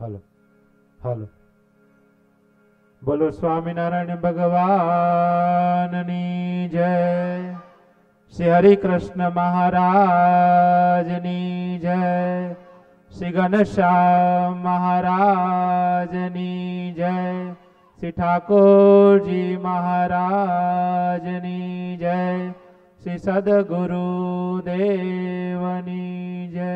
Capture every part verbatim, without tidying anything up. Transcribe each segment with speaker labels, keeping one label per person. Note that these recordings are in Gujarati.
Speaker 1: હલો હલો બોલો સ્વામિનારાયણ ભગવાનની જય, શ્રી હરિ કૃષ્ણ મહારાજની જય, શ્રી ઘનશ્યામ મહારાજની જય, શ્રી ઠાકોરજી મહારાજની જય, શ્રી સદગુરુ દેવની જય.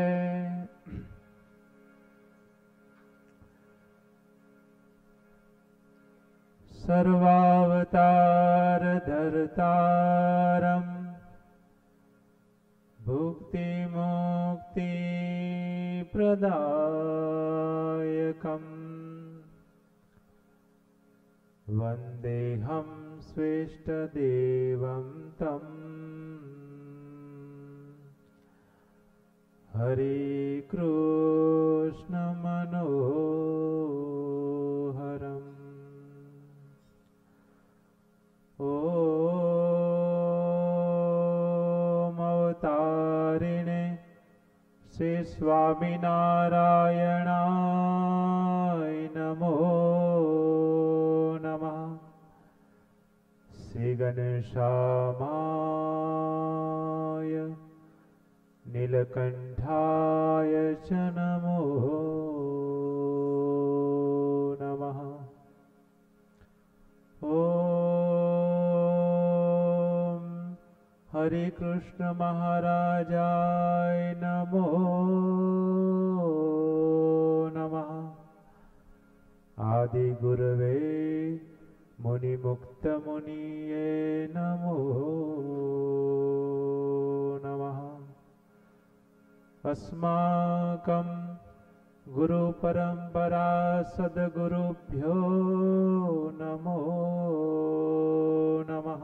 Speaker 1: સર્વાવતાર ધરતારમ ભુક્તિ મુક્તિ પ્રદાયકમ વંદેહમ સ્વેષ્ટદેવમ તમ હરે કૃષ્ણ મનોહરમ. ઓમ અવતારિણે શ્રી સ્વામિનારાયણાય નમો નમઃ. શ્રી ગણેશામાય નીલકંઠાય ચ નમો નમઃ. ઓમ હરે કૃષ્ણ મહારાજાય નમો નમઃ. આદિ ગુરવે મુનિ મુક્ત મુનિયે નમો નમઃ. अस्माकं गुरु परंपरा सद्गुरुभ्यो नमो नमः.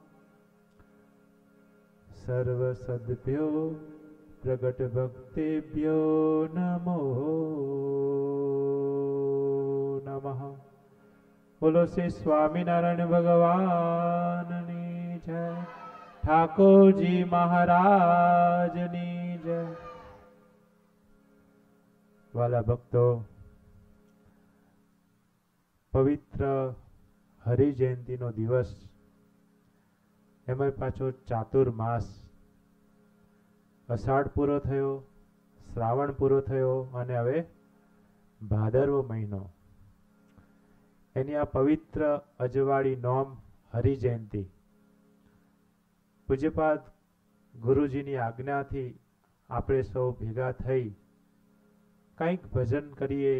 Speaker 1: सर्व सद्भ्यो प्रगट भक्तिभ्यो नमो नमः. बोलो श्री स्वामीनारायण भगवाननी जय, ठाकुरजी महाराजनी जय. વાલા ભક્તો, પવિત્ર હરિ જયંતિનો દિવસ, એમાં પાછો ચાતુર્માસ, અષાઢ પૂરો થયો, શ્રાવણ પૂરો થયો અને હવે ભાદરવો મહિનો. એની આ પવિત્ર અજવાળી નોમ હરિ જયંતિ પૂજ્યપાદ ગુરુજીની આજ્ઞાથી આપણે સૌ ભેગા થઈ કંઈક ભજન કરીએ,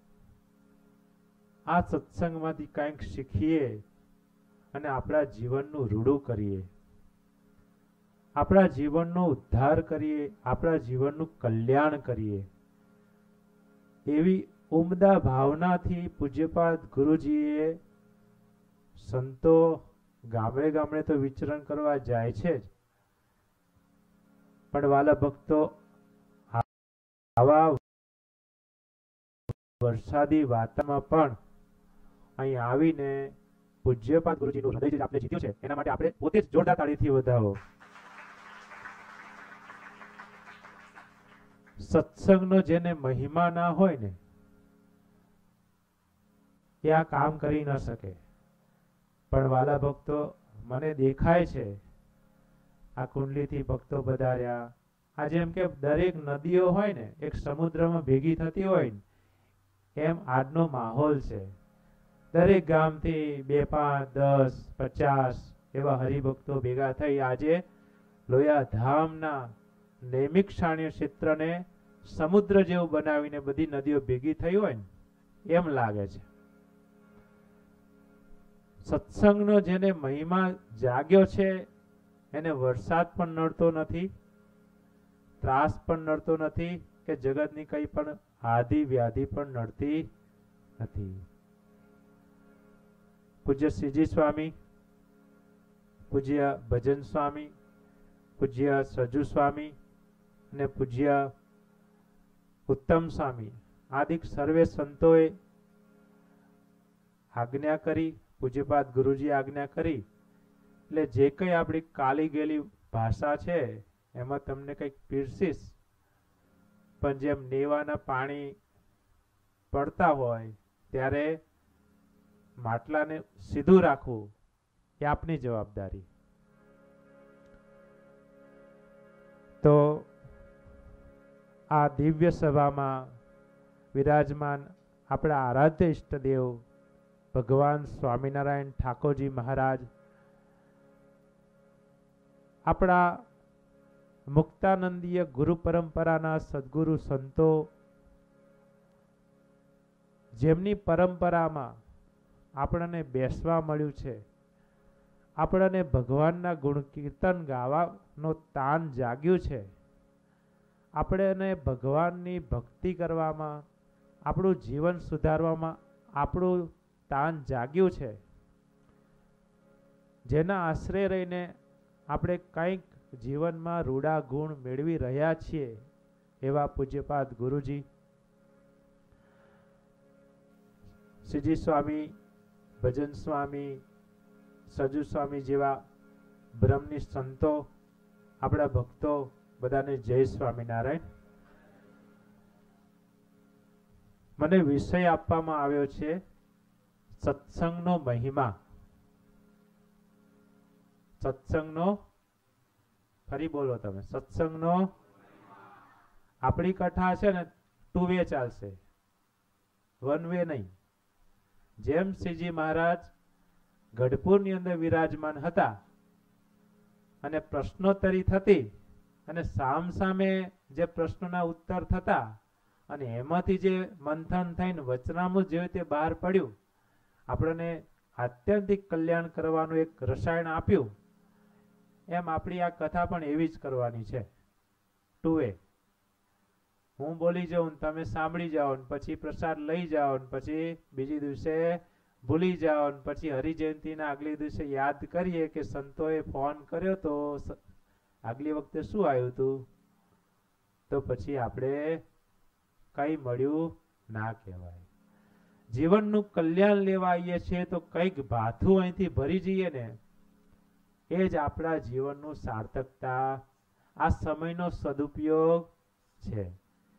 Speaker 1: આ સત્સંગમાંથી કંઈક શીખીએ અને આપણા જીવનનું રૂડું કરીએ, આપણા જીવનનો ઉદ્ધાર કરીએ, આપણા જીવનનું કલ્યાણ કરીએ. એવી ઉમદા ભાવનાથી પૂજ્યપાદ ગુરુજીએ સંતો ગામડે ગામડે તો વિચરણ કરવા જાય છે જ, પણ વાલા ભક્તો આવા વરસાદી વાતાવરણમાં પણ અહીં આવીને પૂજ્યપાદ ગુરુજીનું હૃદય જે આપણે જીત્યું છે એના માટે આપણે પોતે જ જોરદાર તાળીથી વધાવો. સત્સંગનો જેને મહિમા ના હોય ને એ આ કામ કરી ન શકે. પણ વાલા ભક્તો, મને દેખાય છે આ કુંડલીથી ભક્તો પધાર્યા. આ જેમ કે દરેક નદીઓ હોય ને એક સમુદ્રમાં ભેગી થતી હોય ને એમ આજનો માહોલ છે. દરેક ગામથી બે પાંચ દસ પચાસ એવા હરિભક્તો ભેગા થઈ આજે લોયા ધામના નૈમિક શાણ્ય ક્ષેત્રને સમુદ્ર જેવું બનાવીને બધી નદીઓ ભેગી થઈ હોય ને એમ લાગે છે. સત્સંગનો જેને મહિમા જાગ્યો છે એને વરસાદ પણ નડતો નથી, ત્રાસ પણ નડતો નથી કે જગતની કઈ પણ આદિ વ્યાધિ પણ નડતી નથી. પૂજ્ય શ્રીજી સ્વામી, પૂજ્ય ભજન સ્વામી, પૂજ્ય સજુ સ્વામી અને પૂજ્ય ઉત્તમ સ્વામી આદિક સર્વે સંતોએ આજ્ઞા કરી, પૂજ્યપાદ ગુરુજી આજ્ઞા કરી, એટલે જે કંઈ આપણી કાલી ગયેલી ભાષા છે એમાં તમને કંઈક પીરસીશ, પણ જેમ નેવાના પાણી પડતા હોય ત્યારે માટલાને સીધું રાખવું એ આપની જવાબદારી. તો આ દિવ્ય સભામાં વિરાજમાન આપણા આરાધ્ય ઈષ્ટદેવ ભગવાન સ્વામિનારાયણ ઠાકોરજી મહારાજ, આપણા મુક્તાનંદીય ગુરુ પરંપરાના સદગુરુ સંતો, જેમની પરંપરામાં આપણને બેસવા મળ્યું છે, આપણને ભગવાનના ગુણ કીર્તન ગાવાનો તાન જાગ્યું છે, આપણને ભગવાનની ભક્તિ કરવામાં, આપણું જીવન સુધારવામાં આપણું તાન જાગ્યું છે, જેના આશ્રય રહીને આપણે કંઈક જીવનમાં રૂડા ગુણ મેળવી રહ્યા છીએ એવા પૂજ્યપાદ ગુરુજી શ્રીજી સ્વામી, ભજન સ્વામી, સજુ સ્વામી જેવા બ્રહ્મની સંતો, આપણા ભક્તો બધાને જય સ્વામિનારાયણ. મને વિષય આપવામાં આવ્યો છે સત્સંગનો મહિમા. સત્સંગનો, ફરી બોલો તમે, સત્સંગનો. આપણી કથા છે ને ટુ વે ચાલશે, વન વે નહીં. જેમ શ્રીજી મહારાજ ગઢપુરની અંદર વિરાજમાન હતા અને પ્રશ્નોત્તરી થતી અને સામ સામે જે પ્રશ્નોના ઉત્તર થતા અને એમાંથી જે મંથન થઈને વચનામૃત જેવી તે બહાર પડ્યું, આપણને આત્યંતિક કલ્યાણ કરવાનું એક રસાયણ આપ્યું, એમ આપણી આ કથા પણ એવી જ કરવાની છે, ટુ વે. હું બોલી જાઉં, તમે સાંભળી જાઓ, પછી પ્રસાદ લઈ જાઓ, પછી બીજી દિવસે ભૂલી જાઓ, પછી હરિજયંતિના આગલી દિવસે યાદ કરીએ કે સંતોએ ફોન કર્યો તો આગલી વખતે શું આવ્યું હતું, તો પછી આપણે કઈ મળ્યું ના કહેવાય. જીવનનું કલ્યાણ લેવા આવીએ છીએ તો કંઈક ભાથું અહીંથી ભરી જઈએ ને, એ જ આપણા જીવનનું સાર્થકતા, આ સમયનો સદુપયોગ છે.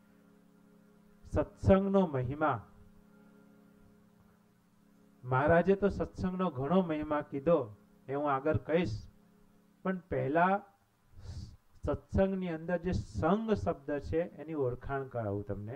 Speaker 1: સત્સંગનો મહિમા, મહારાજે તો સત્સંગનો ઘણો મહિમા કીધો, એ હું આગળ કહીશ, પણ પહેલા સત્સંગની અંદર જે સંગ શબ્દ છે એની ઓળખાણ કરાવું તમને.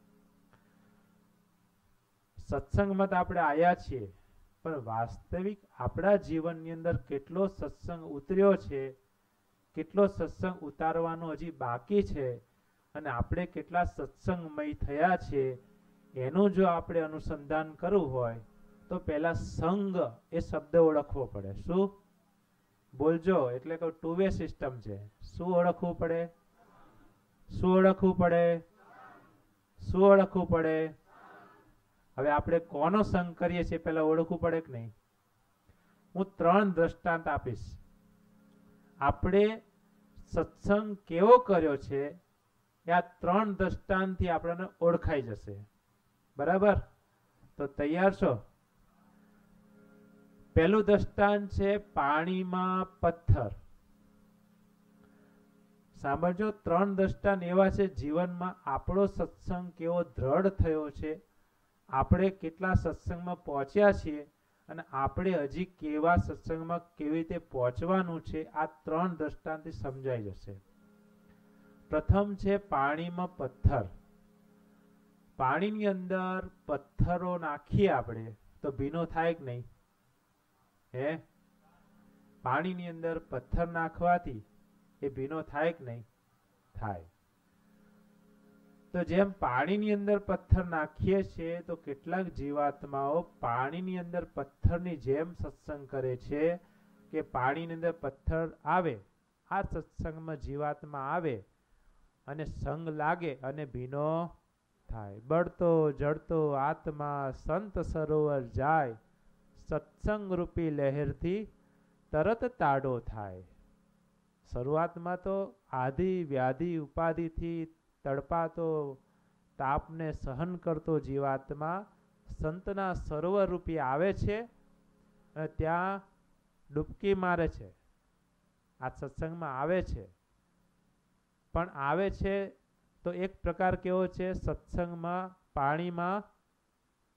Speaker 1: સત્સંગમાં તો આપણે આયા છીએ, પણ વાસ્તવિક આપણા જીવનની અંદર કેટલો સત્સંગ ઉતર્યો છે, કેટલો સત્સંગ ઉતારવાનો હજી બાકી છે, અને આપણે કેટલા સત્સંગમય થયા છે, એનું જો આપણે અનુસંધાન કરવું હોય તો પહેલા સંગ એ શબ્દ ઓળખવો પડે. શું બોલજો, એટલે કે ટુ વે સિસ્ટમ છે. શું ઓળખવું પડે? શું ઓળખવું પડે? શું ઓળખવું પડે? હવે આપણે કોનો સંગ કરીએ છીએ પહેલા ઓળખવું પડે કે નહીં? હું ત્રણ દ્રષ્ટાંત આપીશ. આપણે સત્સંગ કેવો કર્યો છે એ આ ત્રણ દ્રષ્ટાંતથી આપણને ઓળખાઈ જશે. બરાબર? તો તૈયાર છો? પહેલું દ્રષ્ટાંત છે પાણીમાં પથ્થર. સાંભળજો, ત્રણ દ્રષ્ટાંત એવા છે જીવનમાં આપણો સત્સંગ કેવો દ્રઢ થયો છે, આપણે કેટલા સત્સંગમાં પહોંચ્યા છીએ, અને આપણે હજી કેવા સત્સંગમાં કેવી રીતે પહોંચવાનું છે, આ ત્રણ દ્રષ્ટાંતથી સમજાઈ જશે. પ્રથમ છે પાણીમાં પથ્થર. પાણીની અંદર પથ્થરો નાખીએ આપણે તો ભીનો થાય કે નહીં? હે, પાણીની અંદર પથ્થર નાખવાથી એ ભીનો થાય કે નહીં? થાય. તો જેમ પાણીની અંદર પથ્થર નાખીએ છીએ તો કેટલાક જીવાત્માઓ પાણીની અંદર પથ્થરની જેમ સત્સંગ કરે છે કે પાણીની અંદર પથ્થર આવે, આ સત્સંગમાં જીવાત્મા આવે અને સંગ લાગે અને ભીનો થાય. બળતો જળતો આત્મા સંત સરોવર જાય, સત્સંગ રૂપી લહેરથી તરત તાડો થાય. શરૂઆતમાં તો આધિ વ્યાધિ ઉપાધિથી તડપાતો તાપને સહન કરતો જીવાત્મા સંતના સરોવર રૂપી આવે છે અને ત્યાં ડૂબકી મારે છે. આ સત્સંગમાં આવે છે, પણ આવે છે તો એક પ્રકાર કેવો છે? સત્સંગમાં પાણીમાં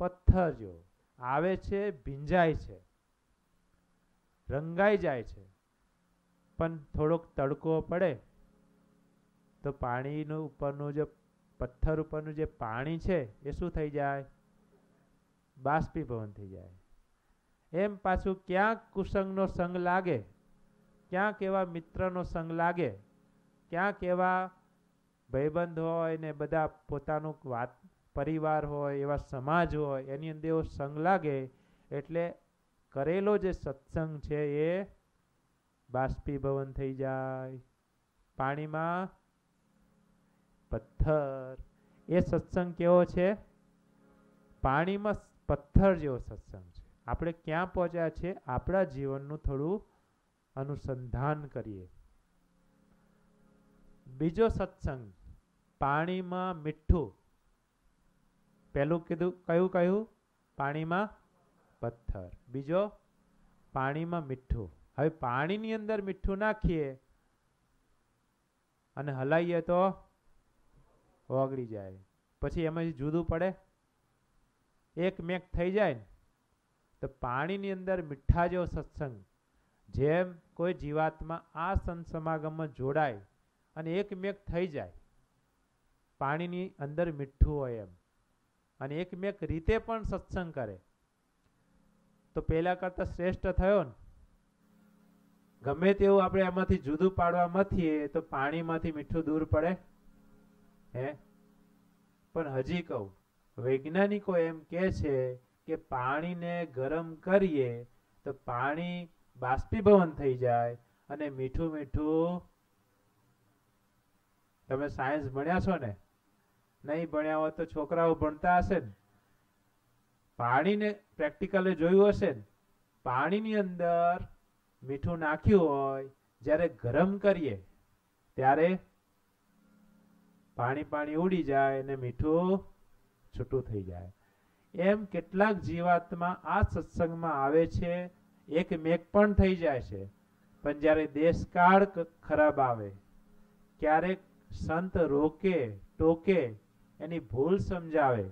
Speaker 1: પથ્થર જેવો આવે છે, ભીંજાય છે, રંગાઈ જાય છે, પણ થોડોક તડકો પડે તો પાણીનું ઉપરનું જે પથ્થર ઉપરનું જે પાણી છે એ શું થઈ જાય? બાષ્પીભવન થઈ જાય. એમ પાછું ક્યાંક કુસંગનો સંગ લાગે, ક્યાંક એવા મિત્રનો સંગ લાગે, ક્યાંક એવા ભાઈબંધ હોય ને બધા પોતાનું વાત પરિવાર હોય, એવા સમાજ હોય, એની અંદર એવો સંગ લાગે એટલે કરેલો જે સત્સંગ છે એ બાષ્પીભવન થઈ જાય. પાણીમાં પથ્થર. એ સત્સંગ કેવો છે? પાણીમાં પથ્થર જેવો સત્સંગ છે. આપણે ક્યાં પહોંચ્યા છે? આપણા જીવનનું થોડું અનુસંધાન કરીએ. બીજો સત્સંગ પાણીમાં મીઠું. પહેલું કીધું કયું કયું? પાણીમાં પથ્થર. બીજો પાણીમાં મીઠું. હવે પાણીની અંદર મીઠું નાખીએ અને હલાવીએ તો ઓગળી જાય. પછી એમાંથી જુદું પડે, એક મેક થઈ જાય ને. તો પાણીની અંદર મીઠા જેવો સત્સંગ, જેમ કોઈ જીવાત્મા આ સંત સમાગમમાં જોડાય અને એક મેક થઈ જાય, પાણીની અંદર મીઠું હોય એમ, અને એક મેક રીતે પણ સત્સંગ કરે તો પેલા કરતા શ્રેષ્ઠ થયો ને. ગમે તેવું આપણે એમાંથી જુદું પાડવા મથીએ તો પાણીમાંથી મીઠું દૂર પડે હે. પણ હજી કહું, વૈજ્ઞાનિકો એમ કે છે કે પાણીને ગરમ કરીએ તો પાણી બાષ્પીભવન થઈ જાય અને મીઠું મીઠું. તમે સાયન્સ ભણ્યા છો ને? નહીં ભણ્યા હોય તો છોકરાઓ ભણતા હશે ને, પાણીને પ્રેક્ટિકલી જોયું હશે ને. પાણીની અંદર મીઠું નાખ્યું હોય, જ્યારે ગરમ કરીએ ત્યારે પાણી પાણી ઉડી જાય અને મીઠું છૂટું થઈ જાય. એમ કેટલાક જીવાત્મા આ સત્સંગમાં આવે છે, એક મેક પણ થઈ જાય છે, પણ જ્યારે દેશકાળ ખરાબ આવે, ક્યારેક સંત રોકે ટોકે, એની ભૂલ સમજાવે,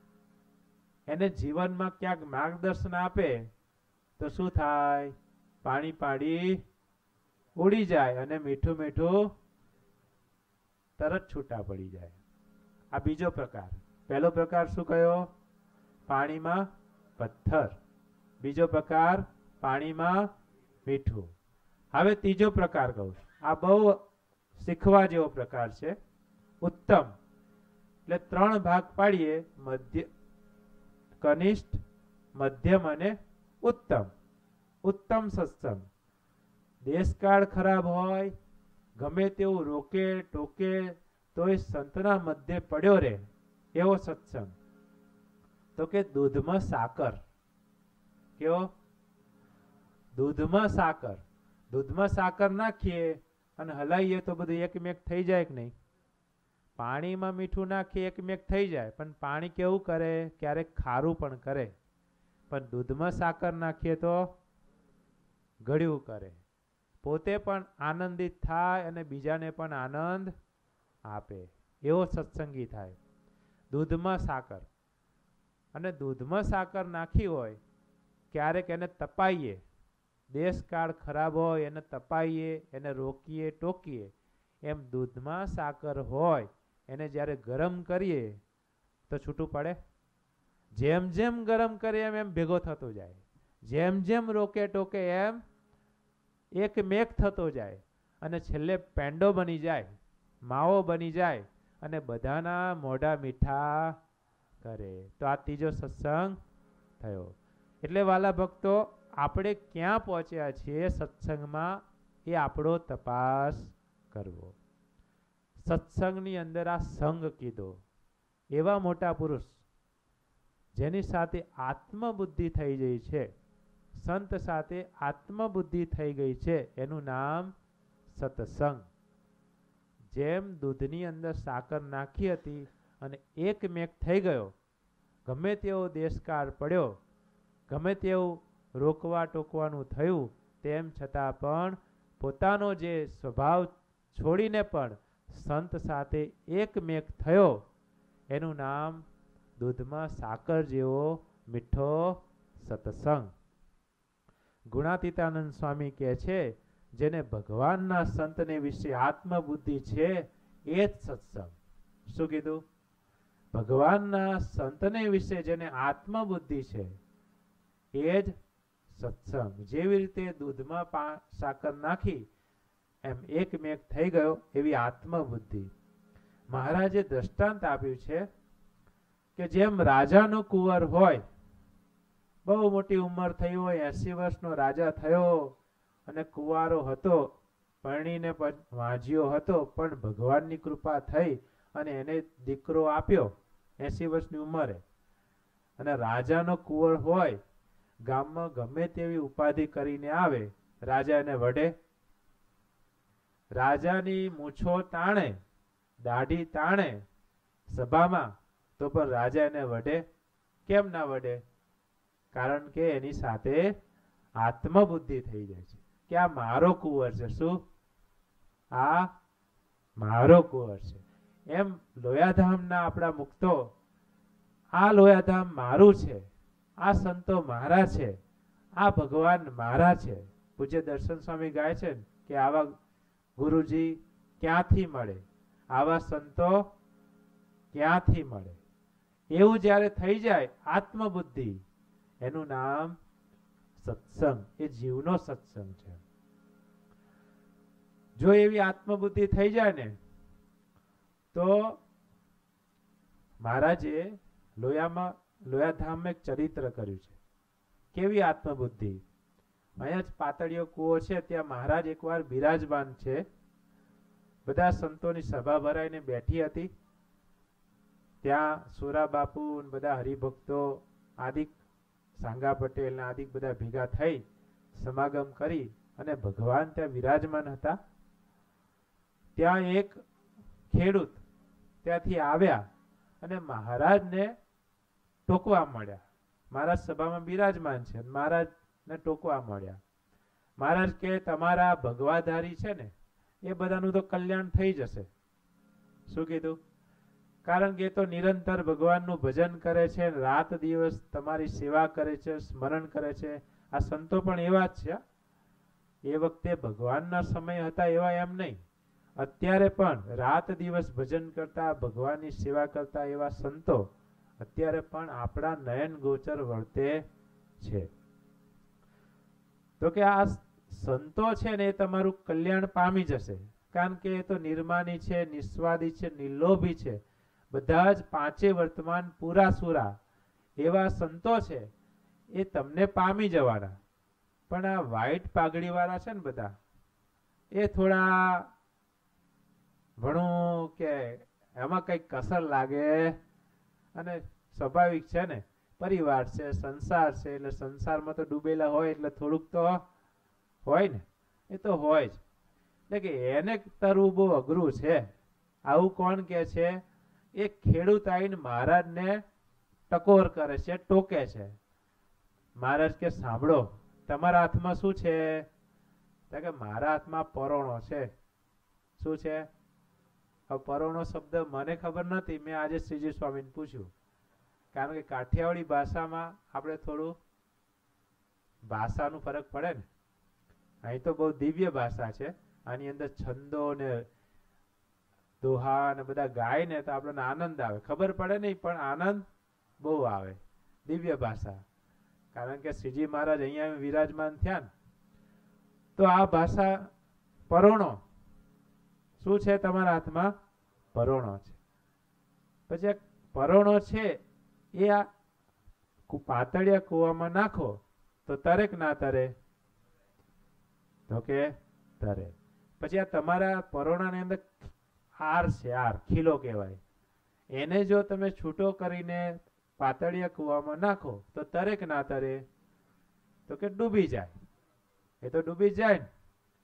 Speaker 1: એને જીવનમાં ક્યાંક માર્ગદર્શન આપે તો શું થાય? પાણી પાણી ઉડી જાય અને મીઠું મીઠું તરત છૂટા પડી જાય. આ બીજો પ્રકાર. પહેલો પ્રકાર શું કયો? પાણીમાં પથ્થર. બીજો પ્રકાર પાણીમાં મીઠું. હવે ત્રીજો પ્રકાર કહું. આ બહુ શીખવા જેવો પ્રકાર છે. ઉત્તમ. એટલે ત્રણ ભાગ પાડીએ: મધ્ય, કનિષ્ઠ, મધ્યમ અને ઉત્તમ. ઉત્તમ સત્સંગ. દેશકાળ ખરાબ હોય, ગમે તેવું રોકે ટોકે તોય સંતના મધ્ય પડ્યો રહે એવો સત્સંગ. તો કે દૂધમાં સાકર. કેવો? દૂધમાં સાકર. દૂધમાં સાકર નાખીએ અને હલાવીએ તો બધું એક મેક થઈ જાય કે નહીં? પાણીમાં મીઠું નાખીએ એક મેક થઈ જાય, પણ પાણી કેવું કરે? ક્યારેક ખારું પણ કરે. પણ દૂધમાં સાકર નાખીએ તો ગળ્યું કરે. પોતે પણ આનંદિત થાય અને બીજાને પણ આનંદ આપે એવો સત્સંગી થાય. દૂધમાં સાકર. અને દૂધમાં સાકર નાખી હોય, ક્યારેક એને તપાઈએ, દેશકાળ ખરાબ હોય એને તપાઈએ, એને રોકીએ ટોકીએ. એમ દૂધમાં સાકર હોય એને જ્યારે ગરમ કરીએ તો છૂટું પડે. જેમ જેમ ગરમ કરીએ એમ એમ ભેગો થતો જાય, જેમ જેમ રોકે ટોકે એમ એક મેક થતો જાય, અને છેલ્લે પેંડો બની જાય, માવો બની જાય, અને બધાના મોઢા મીઠા કરે. તો આ ત્રીજો સત્સંગ થયો. એટલે વાલા ભક્તો, આપણે ક્યાં પહોંચ્યા છીએ સત્સંગમાં એ આપણો તપાસ કરવો. સત્સંગની અંદર આ સંગ કીધો, એવા મોટા પુરુષ જેની સાથે આત્મબુદ્ધિ થઈ ગઈ છે, સંત સાથે આત્મબુદ્ધિ થઈ ગઈ છે, એનું નામ સત્સંગ. જેમ દૂધની અંદર સાકર નાખી હતી અને એક મેક થઈ ગયો, ગમે તેવો દેશકાળ પડ્યો, ગમે તેવું રોકવા ટોકવાનું થયું, તેમ છતાં પણ પોતાનો જે સ્વભાવ છોડીને પણ સંત સાથે એક મેક થયો, એનું નામ દૂધમાં સાકર જેવો મીઠો સત્સંગ. ગુણાતીતાનંદ સ્વામી કહે છે જેને ભગવાનના સંતને વિશે આત્મબુદ્ધિ છે એ જ સત્સંગ. શું કીધું? ભગવાનના સંતને વિશે જેને આત્મબુદ્ધિ છે એ જ સત્સંગ. જેવી રીતે દૂધમાં સાકર નાખી એમ એક મેક થઈ ગયો એવી આત્મબુદ્ધિ. મહારાજે દ્રષ્ટાંત આપ્યું છે કે જેમ રાજાનો કુંવર હોય, બહુ મોટી ઉંમર થઈ હોય, એસી વર્ષનો રાજા થયો અને કુંવારો હતો, પરણીને વાંજ્યો હતો, પણ ભગવાનની કૃપા થઈ અને એને દીકરો આપ્યો એસી વર્ષની ઉંમરે. અને રાજાનો કુંવર હોય, ગામમાં ગમે તેવી ઉપાધિ કરીને આવે, રાજા એને વઢે? રાજાની મૂછો તાણે, દાઢી તાણે સભામાં, તો પણ રાજા એને વઢે? કેમ ના વઢે? કારણ કે એની સાથે આત્મબુદ્ધિ થઈ જાય છે કે આ મારો કુંવર છે. શું? આ મારો કુંવર છે. એમ લોયાધામના આપણા મુક્તો, આ લોયાધામ મારું છે, આ સંતો મારા છે, આ ભગવાન મારા છે. પૂજ્ય દર્શન સ્વામી ગાય છે કે આવા ગુરુજી ક્યાંથી મળે, આવા સંતો ક્યાંથી મળે. એવું જ્યારે થઈ જાય આત્મબુદ્ધિ, એનું નામ સત્સંગ. એ જીવનો સત્સંગ છે. જો એવી આત્મબુદ્ધિ થઈ જાય ને તો મહારાજે લોયામાં લોયાધામમાં એક ચરિત્ર કર્યું છે. કેવી આત્મબુદ્ધિ! અહીંયા જ પાતળીયો કૂવો છે, ત્યાં મહારાજ એકવાર બિરાજમાન છે. બધા સંતોની સભા ભરાઈને બેઠી હતી. ત્યાં સુરા બાપુ બધા હરિભક્તો આદિક સાંગા પટેલ ને આદિક બધા ભેગા થઈ સમાગમ કરી અને ભગવાન ત્યાં વિરાજમાન હતા. ત્યાં એક ખેડૂત ત્યાંથી આવ્યા અને મહારાજને ટોકવા મળ્યા. મહારાજ સભામાં બિરાજમાન છે, મહારાજને ટોકવા મળ્યા. મહારાજ કે તમારા ભગવાધારી છે ને એ બધાનું તો કલ્યાણ થઈ જશે. શું કીધું? કારણ કે એ તો નિરંતર ભગવાનનું ભજન કરે છે, રાત દિવસ તમારી સેવા કરે છે, સ્મરણ કરે છે. આ સંતો પણ એવા જ છે. એ વખતે ભગવાનના સમય હતા એવા એમ નહીં, અત્યારે પણ રાત દિવસ ભજન કરતા, ભગવાનની સેવા કરતા એવા સંતો અત્યારે પણ આપણા નયન ગોચર વર્તે છે. તો કે આ સંતો છે ને એ તમારું કલ્યાણ પામી જશે. કારણ કે એ તો નિર્માની છે, નિસ્વાદી છે, નિર્લોભી છે. બધા જ પાંચે વર્તમાન પૂરા સુરા એવા સંતો છે, એ તમને પામી જવાના. પણ આ વ્હાઈટ પાઘડી વાળા છે ને બધા, એ થોડા ભણું કે એમાં કઈક કસર લાગે. અને સ્વાભાવિક છે ને, પરિવાર છે, સંસાર છે, એટલે સંસારમાં તો ડૂબેલા હોય એટલે થોડુંક તો હોય ને. એ તો હોય જ. એટલે કે એને તરવું બહુ અઘરું છે. આવું કોણ કે છે? એક ખેડૂત આવીને મહારાજને ટકોર કરે છે, ટોકે છે. મહારાજ કે સાંભળો, તમારા હાથમાં શું છે? કે મારા હાથમાં પરોણો છે. શું છે? પરોણો શબ્દ મને ખબર નથી, મેં આજે શ્રીજી સ્વામીને પૂછ્યું. કારણ કે કાઠિયાવાડી ભાષામાં આપણે થોડું ભાષાનું ફરક પડે ને. અહીં તો બહુ દિવ્ય ભાષા છે. આની અંદર છંદો ને દોહા ને બધા ગાય ને તો આપણને આનંદ આવે. ખબર પડે નહીં પણ આનંદ બહુ આવે. દિવ્ય ભાષા. કારણ કે શ્રીજી મહારાજ અહીંયા વિરાજમાન થયા ને, તો આ ભાષા પરોણો શું છે? તમારા હાથમાં પરોણો છે. પછી એક પરોણો છે એ આ પાતળિયા કૂવામાં નાખો તો તરે કે ના તરે? તો કે તરે. પછી આ તમારા પરોણાની અંદર આર છે, આર ખીલો કહેવાય. એને જો તમે છૂટો કરીને પાતળિયા કૂવામાં નાખો તો તરે કે ના તરે? તો કે ડૂબી જાય. એ તો ડૂબી જાય ને.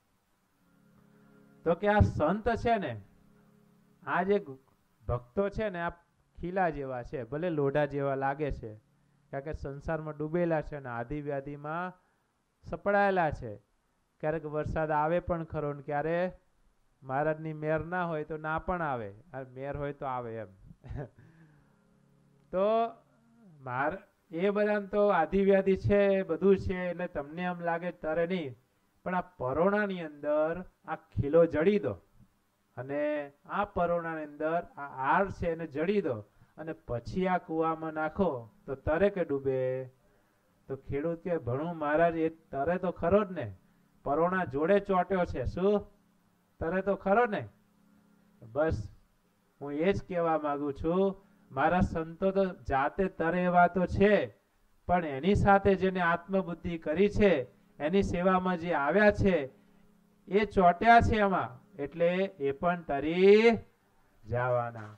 Speaker 1: તો કે આ સંત છે ને, આ જે ભક્તો છે ને, આ ખીલા જેવા છે, ભલે લોઢા જેવા લાગે છે, કારણ કે સંસારમાં ડૂબેલા છે ને આદિ વ્યાધિમાં સપડાયેલા છે. ક્યારેક વરસાદ આવે પણ ખરો ને ક્યારે મહારાજની મેર ના હોય તો ના પણ આવે. મેર હોય તો આવે એમ. તો માર એ બધા તો આધિવ્યાધિ છે, બધું છે, એટલે તમને એમ લાગે તરે નહીં, પણ આ પરોણાની અંદર આ ખીલો જડી દો અને આ પરોણાની અંદર આ આર છે એને જડી દો અને પછી આ કૂવામાં નાખો તો તરે કે ડૂબે? તો ખેડૂત કે ભણું મહારાજ એ તરે તો ખરો જ ને, પરોણા જોડે ચોટ્યો છે, શું તરે તો ખરો ને? બસ હું એ જ કહેવા માંગુ છું, મારા સંતો તો જાતે તરે એવા તો છે, પણ એની સાથે જેને આત્મબુદ્ધિ કરી છે, એની સેવામાં જે આવ્યા છે એ ચોટ્યા છે એમાં, એટલે એ પણ તરી જવાના.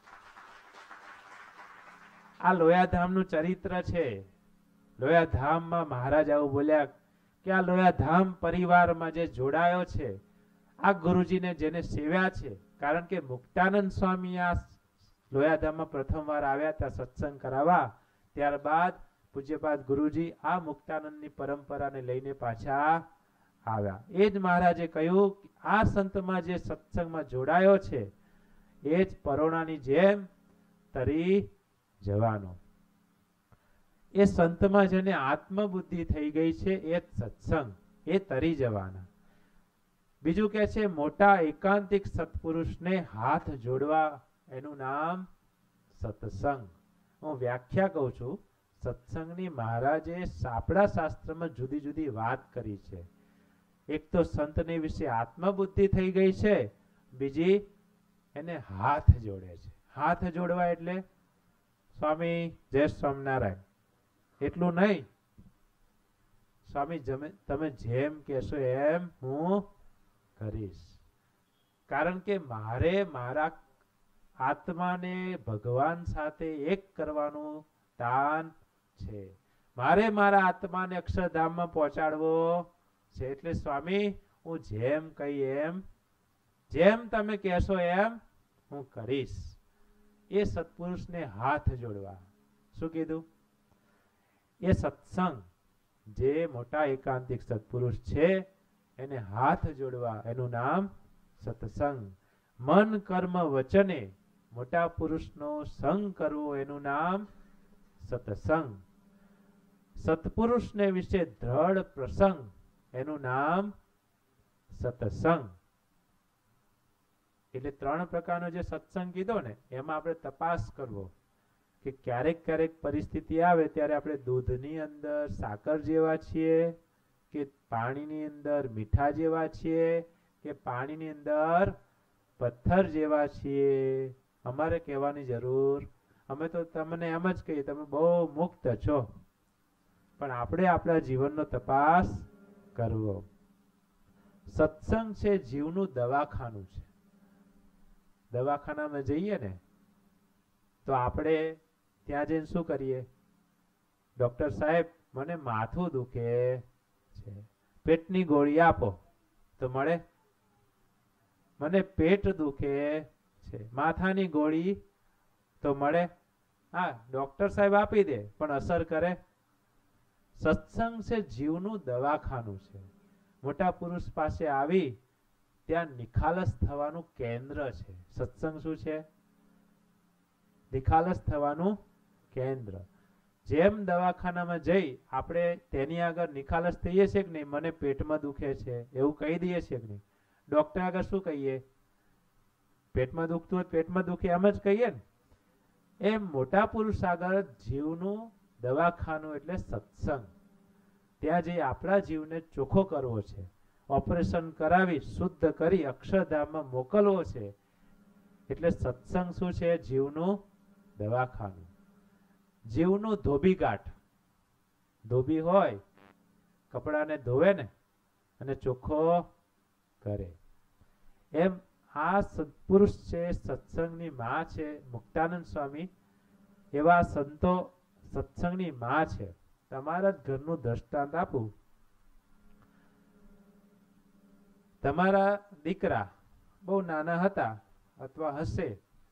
Speaker 1: આ લોયાધામનું ચરિત્ર છે. લોયાધામમાં મહારાજ આવું બોલ્યા કે આ લોયાધામ પરિવારમાં જે જોડાયો છે, આ ગુરુજીને જેને સેવ્યા છે, કારણ કે મુક્તાનંદ સ્વામી આ લોયાધામમાં પ્રથમ વાર આવ્યા હતા સત્સંગ કરાવવા, ત્યારબાદ પૂજ્યપાદ ગુરુજી આ મુક્તાનંદની પરંપરાને લઈને પાછા આવ્યા. એ જ મહારાજે કહ્યું આ સંતમાં જે સત્સંગમાં જોડાયો છે એ જ પરોણાની જેમ તરી જવાનો. એ સંતમાં જેને આત્મબુદ્ધિ થઈ ગઈ છે એ જ સત્સંગ, એ તરી જવાના. બીજું કે છે મોટા એકાંતિક સત્પુરુષને હાથ જોડવા, એનું નામ સત્સંગ. હું વ્યાખ્યા કહું છું. સત્સંગની મહારાજે સાપડા શાસ્ત્રમાં જુદી જુદી વાત કરી છે. એક તો સંતને વિશે આત્મબુદ્ધિ થઈ ગઈ છે, બીજી એને હાથ જોડે છે. હાથ જોડવા એટલે સ્વામી જય સ્વામિનારાયણ એટલું નહીં, સ્વામી તમે જેમ કહેશો એમ હું કરીશ. કારણ કે મારે મારા આત્માને ભગવાન સાથે એક કરવાનું તાન છે. મારે મારા આત્માને અક્ષરધામમાં પહોંચાડવો છે. એટલે સ્વામી હું જેમ કહી એમ, જેમ તમે કહેશો એમ હું કરીશ. એ સત્પુરુષને હાથ જોડવા. શું કીધું? એ સત્સંગ, જે મોટા એકાંતિક સત્પુરુષ છે એને હાથ જોડવા, એનું નામ સત્સંગ. મન કર્મ વચને મોટા પુરુષનો સંગ કરવો, એનું નામ સત્સંગ. સત્પુરુષને વિશે દ્રઢ પ્રસંગ, એનું નામ સત્સંગ. એટલે ત્રણ પ્રકારનો જે સત્સંગ કીધો ને, એમાં આપણે તપાસ કરવો કે ક્યારેક ક્યારેક પરિસ્થિતિ આવે ત્યારે આપણે દૂધની અંદર સાકર જેવા છીએ કે પાણીની અંદર મીઠા જેવા છીએ કે પાણીની અંદર પથ્થર જેવા છીએ. અમારે કહેવાની જરૂર, અમે તો તમને એમ જ કહીએ તમે બહુ મુક્ત છો, પણ આપણે આપણા જીવનનો તપાસ કરવો. સત્સંગ છે જીવનું દવાખાનું છે. દવાખાનામાં જઈએ ને તો આપણે ત્યાં જઈને શું કરીએ? ડોક્ટર સાહેબ મને માથું દુખે છે, પેટની ગોળી આપો તો મળે? મને પેટ દુખે છે, માથાની ગોળી તો મળે? હા, ડોક્ટર સાહેબ આપી દે, પણ અસર કરે? સત્સંગ છે જીવનું દવાખાનું છે. મોટા પુરુષ પાસે આવી ત્યાં નિખાલસ થવાનું કેન્દ્ર છે. સત્સંગ શું છે? નિખાલસ થવાનું કેન્દ્ર. જેમ દવાખાનામાં જઈ આપણે તેની આગળ નિખાલસ થઈએ છીએ કે નહીં, મને પેટમાં દુખે છે એવું કહી દઈએ છીએ કે નહીં? ડોક્ટર આગળ શું કહીએ? પેટમાં દુખતું હોય પેટમાં દુખે એમ જ કહીએ ને. એમ મોટા પુરુષ આગળ જીવનું દવાખાનું એટલે સત્સંગ. ત્યાં જઈ આપણા જીવને ચોખ્ખો કરવો છે, ઓપરેશન કરાવી શુદ્ધ કરી અક્ષરધામમાં મોકલવો છે. એટલે સત્સંગ શું છે? જીવનું દવાખાનું, જીવનું ધોબીકાઠ. ધોબી હોય કપડાને ધોવે ને અને ચોખ્ખો કરે, એમ આ સત્પુરુષ છે, સત્સંગની માં છે. મુક્તાનંદ સ્વામી એવા સંતો સત્સંગની માં છે. તમારા જ ઘરનું દ્રષ્ટાંત આપું. તમારા દીકરા બહુ નાના હતા અથવા હશે,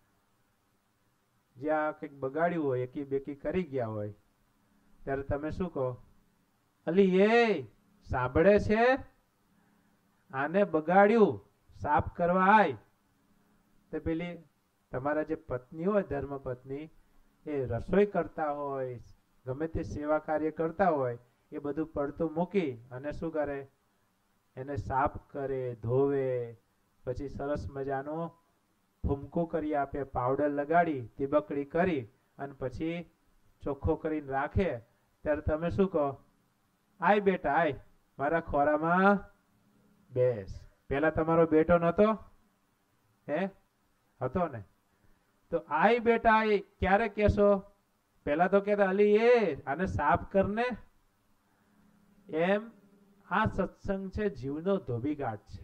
Speaker 1: જ્યાં કંઈક બગાડ્યું હોય, એકી બેકી કરી ગયા હોય, ત્યારે તમે શું કહો? અલી એ સાંભળે છે, આને બગાડ્યું, સાફ કરવા આય. તો પેલી તમારા જે પત્ની હોય, ધર્મ પત્ની, એ રસોઈ કરતા હોય, ગમે તે સેવા કાર્ય કરતા હોય, એ બધું પડતું મૂકી અને શું કરે, એને સાફ કરે, ધોવે, પછી સરસ મજાનો ભૂમકું કરી આપે, પાવડર લગાડી તીબકડી કરી અને પછી ચોખ્ખો કરીને રાખે. ત્યારે તમે શું કહો, આય બેટા આય મારા ખોરામાં બેસ. પેલા તમારો બેટો નતો, હે હતો ને? તો આય બેટા આય ક્યારે કેશો? પેલા તો કહેતા અલી એ આને સાફ કરને. એમ આ સત્સંગ છે જીવનો ધોબીઘાટ છે.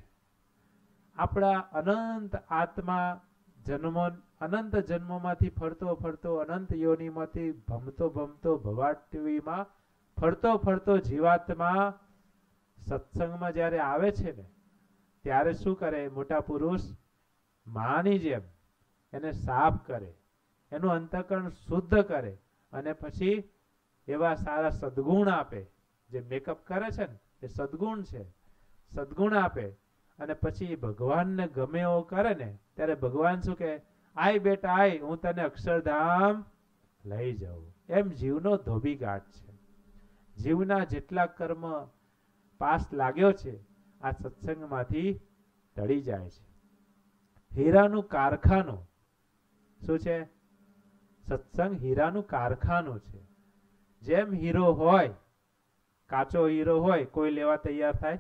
Speaker 1: આપણા અનંત આત્મા જન્મો, અનંત જન્મોમાંથી ફરતો ફરતો અનંત યોનિમાંથી ભમતો ભમતો ભવાટવીમાં ફરતો ફરતો જીવાત્મા સત્સંગમાં જ્યારે આવે છે ને, ત્યારે શું કરે? મોટા પુરુષ માની જેમ એને સાફ કરે, એનું અંતઃકરણ શુદ્ધ કરે અને પછી એવા સારા સદગુણ આપે. જે મેકઅપ કરે છે ને એ સદગુણ છે, સદગુણ આપે અને પછી ભગવાનને ગમે એવો કરે ને, ત્યારે ભગવાન શું કહે? આય બેટા આય, હું તને અક્ષરધામ લઈ જાઉં. એમ જીવનો ધોબીઘાટ છે. જીવના જેટલા કર્મ પાસ લાગ્યો છે આ સત્સંગમાંથી ટળી જાય છે. હીરાનું કારખાનું શું છે? સત્સંગ હીરાનું કારખાનું છે. જેમ હીરો હોય, કાચો હીરો હોય, કોઈ લેવા તૈયાર થાય?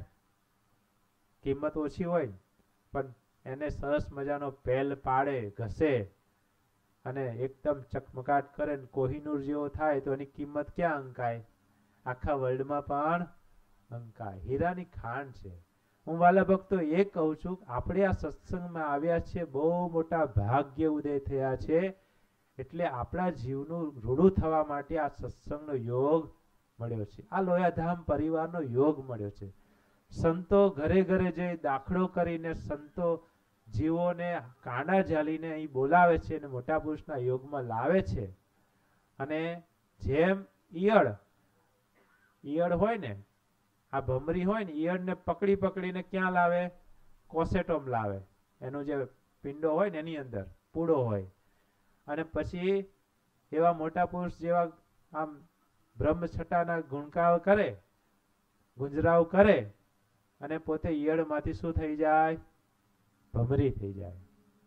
Speaker 1: કિંમત ઓછી હોય, પણ એને સરસ મજાનો પેલ પાડે, ઘસે અને એકદમ ચકમકાટ કરે, કોહિનૂર જેવો થાય તો એની કિંમત ક્યાં અંકાય? આખા વર્લ્ડમાં પણ અંકાય. હીરાની ખાણ છે. હું વાલા ભક્તો એ કહું છું, આપણે આ સત્સંગમાં આવ્યા છે, બહુ મોટા ભાગ્ય ઉદય થયા છે. એટલે આપણા જીવનું રૂડું થવા માટે આ સત્સંગનો યોગ મળ્યો છે. આ લોયાધામ પરિવારનો યોગ મળ્યો છે. સંતો ઘરે ઘરે જઈ દાખલો કરીને સંતો જીવોને કાંડા ઝાલીને અહીં બોલાવે છે અને મોટા પુરુષના યોગમાં લાવે છે. અને જેમ ઈયળ ઈયળ હોય ને, આ ભમરી હોય ને, ઈયળને પકડી પકડીને ક્યાં લાવે? કોસેટોમ લાવે. એનો જે પિંડો હોય ને એની અંદર પૂડો હોય. અને પછી એવા મોટા પુરુષ જેવા આમ બ્રહ્મછટાના ગુણકાવ કરે, ગુંજરાવ કરે અને પોતે ઈયળમાંથી શું થઈ જાય? ભમરી થઈ જાય.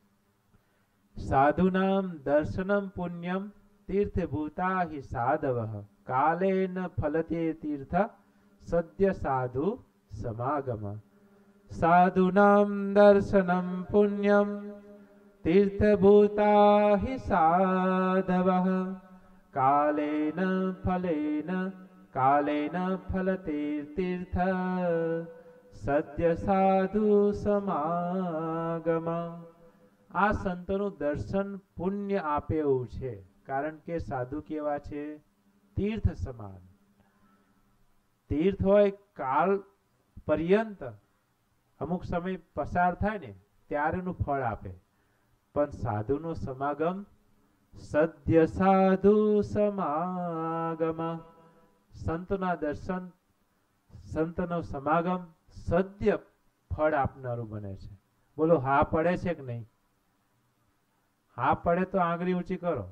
Speaker 1: સાધુનામ દર્શનમ પુણ્યમ તીર્થભૂતા હિ સાધવઃ કાલેન ફલતે તીર્થ સદ્ય સાધુ સમાગમ. સાધુનામ દર્શનમ પુણ્યમ તીર્થભૂતા હિ સાધવઃ કાલેન ફલેન કાલેન ફલતે તીર્થ સદ્ય સાધુ સમાગમ. આ સંતોનું દર્શન પુણ્ય આપે એવું છે. કારણ કે સાધુ કેવા છે? તીર્થ સમાન. તીર્થ હોય કાળ પર્યંત, અમુક સમય પસાર થાય ને ત્યારેનું ફળ આપે. પણ સાધુનો સમાગમ સદ્ય સાધુ સમાગમ. સંતના દર્શન, સંતનો સમાગમ સદ્ય ફળ આપનારું બને છે. બોલો હા પડે છે કે નહીં? હા પડે તો આંગળી ઊંચી કરો.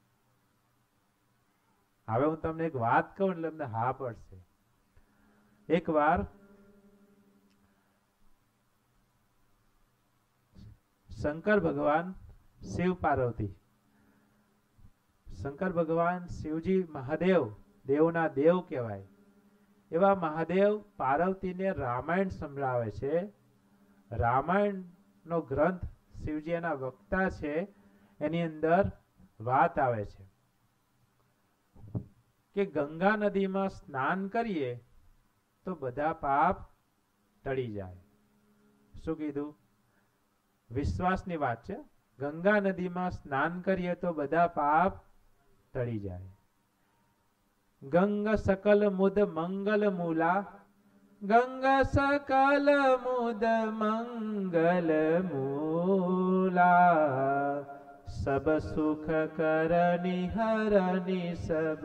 Speaker 1: હવે હું તમને એક વાત કહું એટલે તમને હા પડશે. એક વાર શંકર ભગવાન, શિવ પાર્વતી, શંકર ભગવાન શિવજી મહાદેવ, દેવના દેવ કહેવાય. એવા મહાદેવ પાર્વતીને રામાયણ સંભળાવે છે. રામાયણનો ગ્રંથ, શિવજી એના વક્તા છે. એની અંદર વાત આવે છે કે ગંગા નદીમાં સ્નાન કરીએ તો બધા પાપ ટળી જાય. શું કીધું? વિશ્વાસની વાત છે. ગંગા નદીમાં સ્નાન કરીએ તો બધા પાપ ટળી જાય. ગંગ સકલ મુદ મંગલ મૂલા, ગંગ સકલ મુદ મંગલ મૂલા, સબ સુખ કરની હરની સબ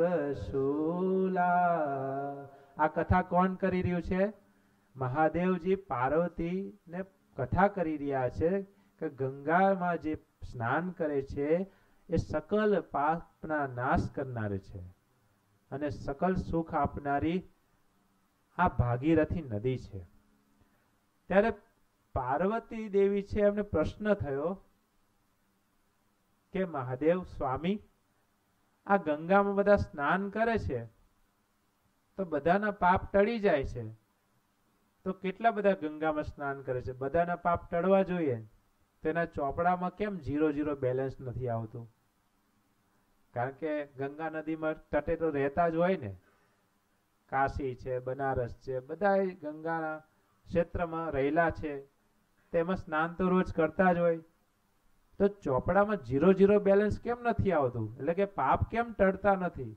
Speaker 1: શૂલા. આ કથા કોણ કરી રહ્યું છે? મહાદેવજી પાર્વતી ને કથા કરી રહ્યા છે કે ગંગામાં જે સ્નાન કરે છે એ સકલ પાપના નાશ કરનારી છે અને સકલ સુખ આપનારી આ ભાગીરથી નદી છે. ત્યારે પાર્વતી દેવી છે, એમને પ્રશ્ન થયો કે મહાદેવ સ્વામી, આ ગંગામાં બધા સ્નાન કરે છે તો બધાના પાપ ટળી જાય છે, તો કેટલા બધા ગંગામાં સ્નાન કરે છે, બધાના પાપ ટળવા જોઈએ, તેના ચોપડામાં કેમ ઝીરો ઝીરો બેલેન્સ નથી આવતું? કારણ કે ગંગા નદીમાં તટે તો રહેતા જ હોય ને, કાશી છે, બનારસ છે, બધા ગંગાના ક્ષેત્રમાં રહેલા છે, તેમાં સ્નાન તો રોજ કરતા જ હોય, તો ચોપડામાં ઝીરો ઝીરો બેલેન્સ કેમ નથી આવતું? એટલે કે પાપ કેમ ટળતા નથી?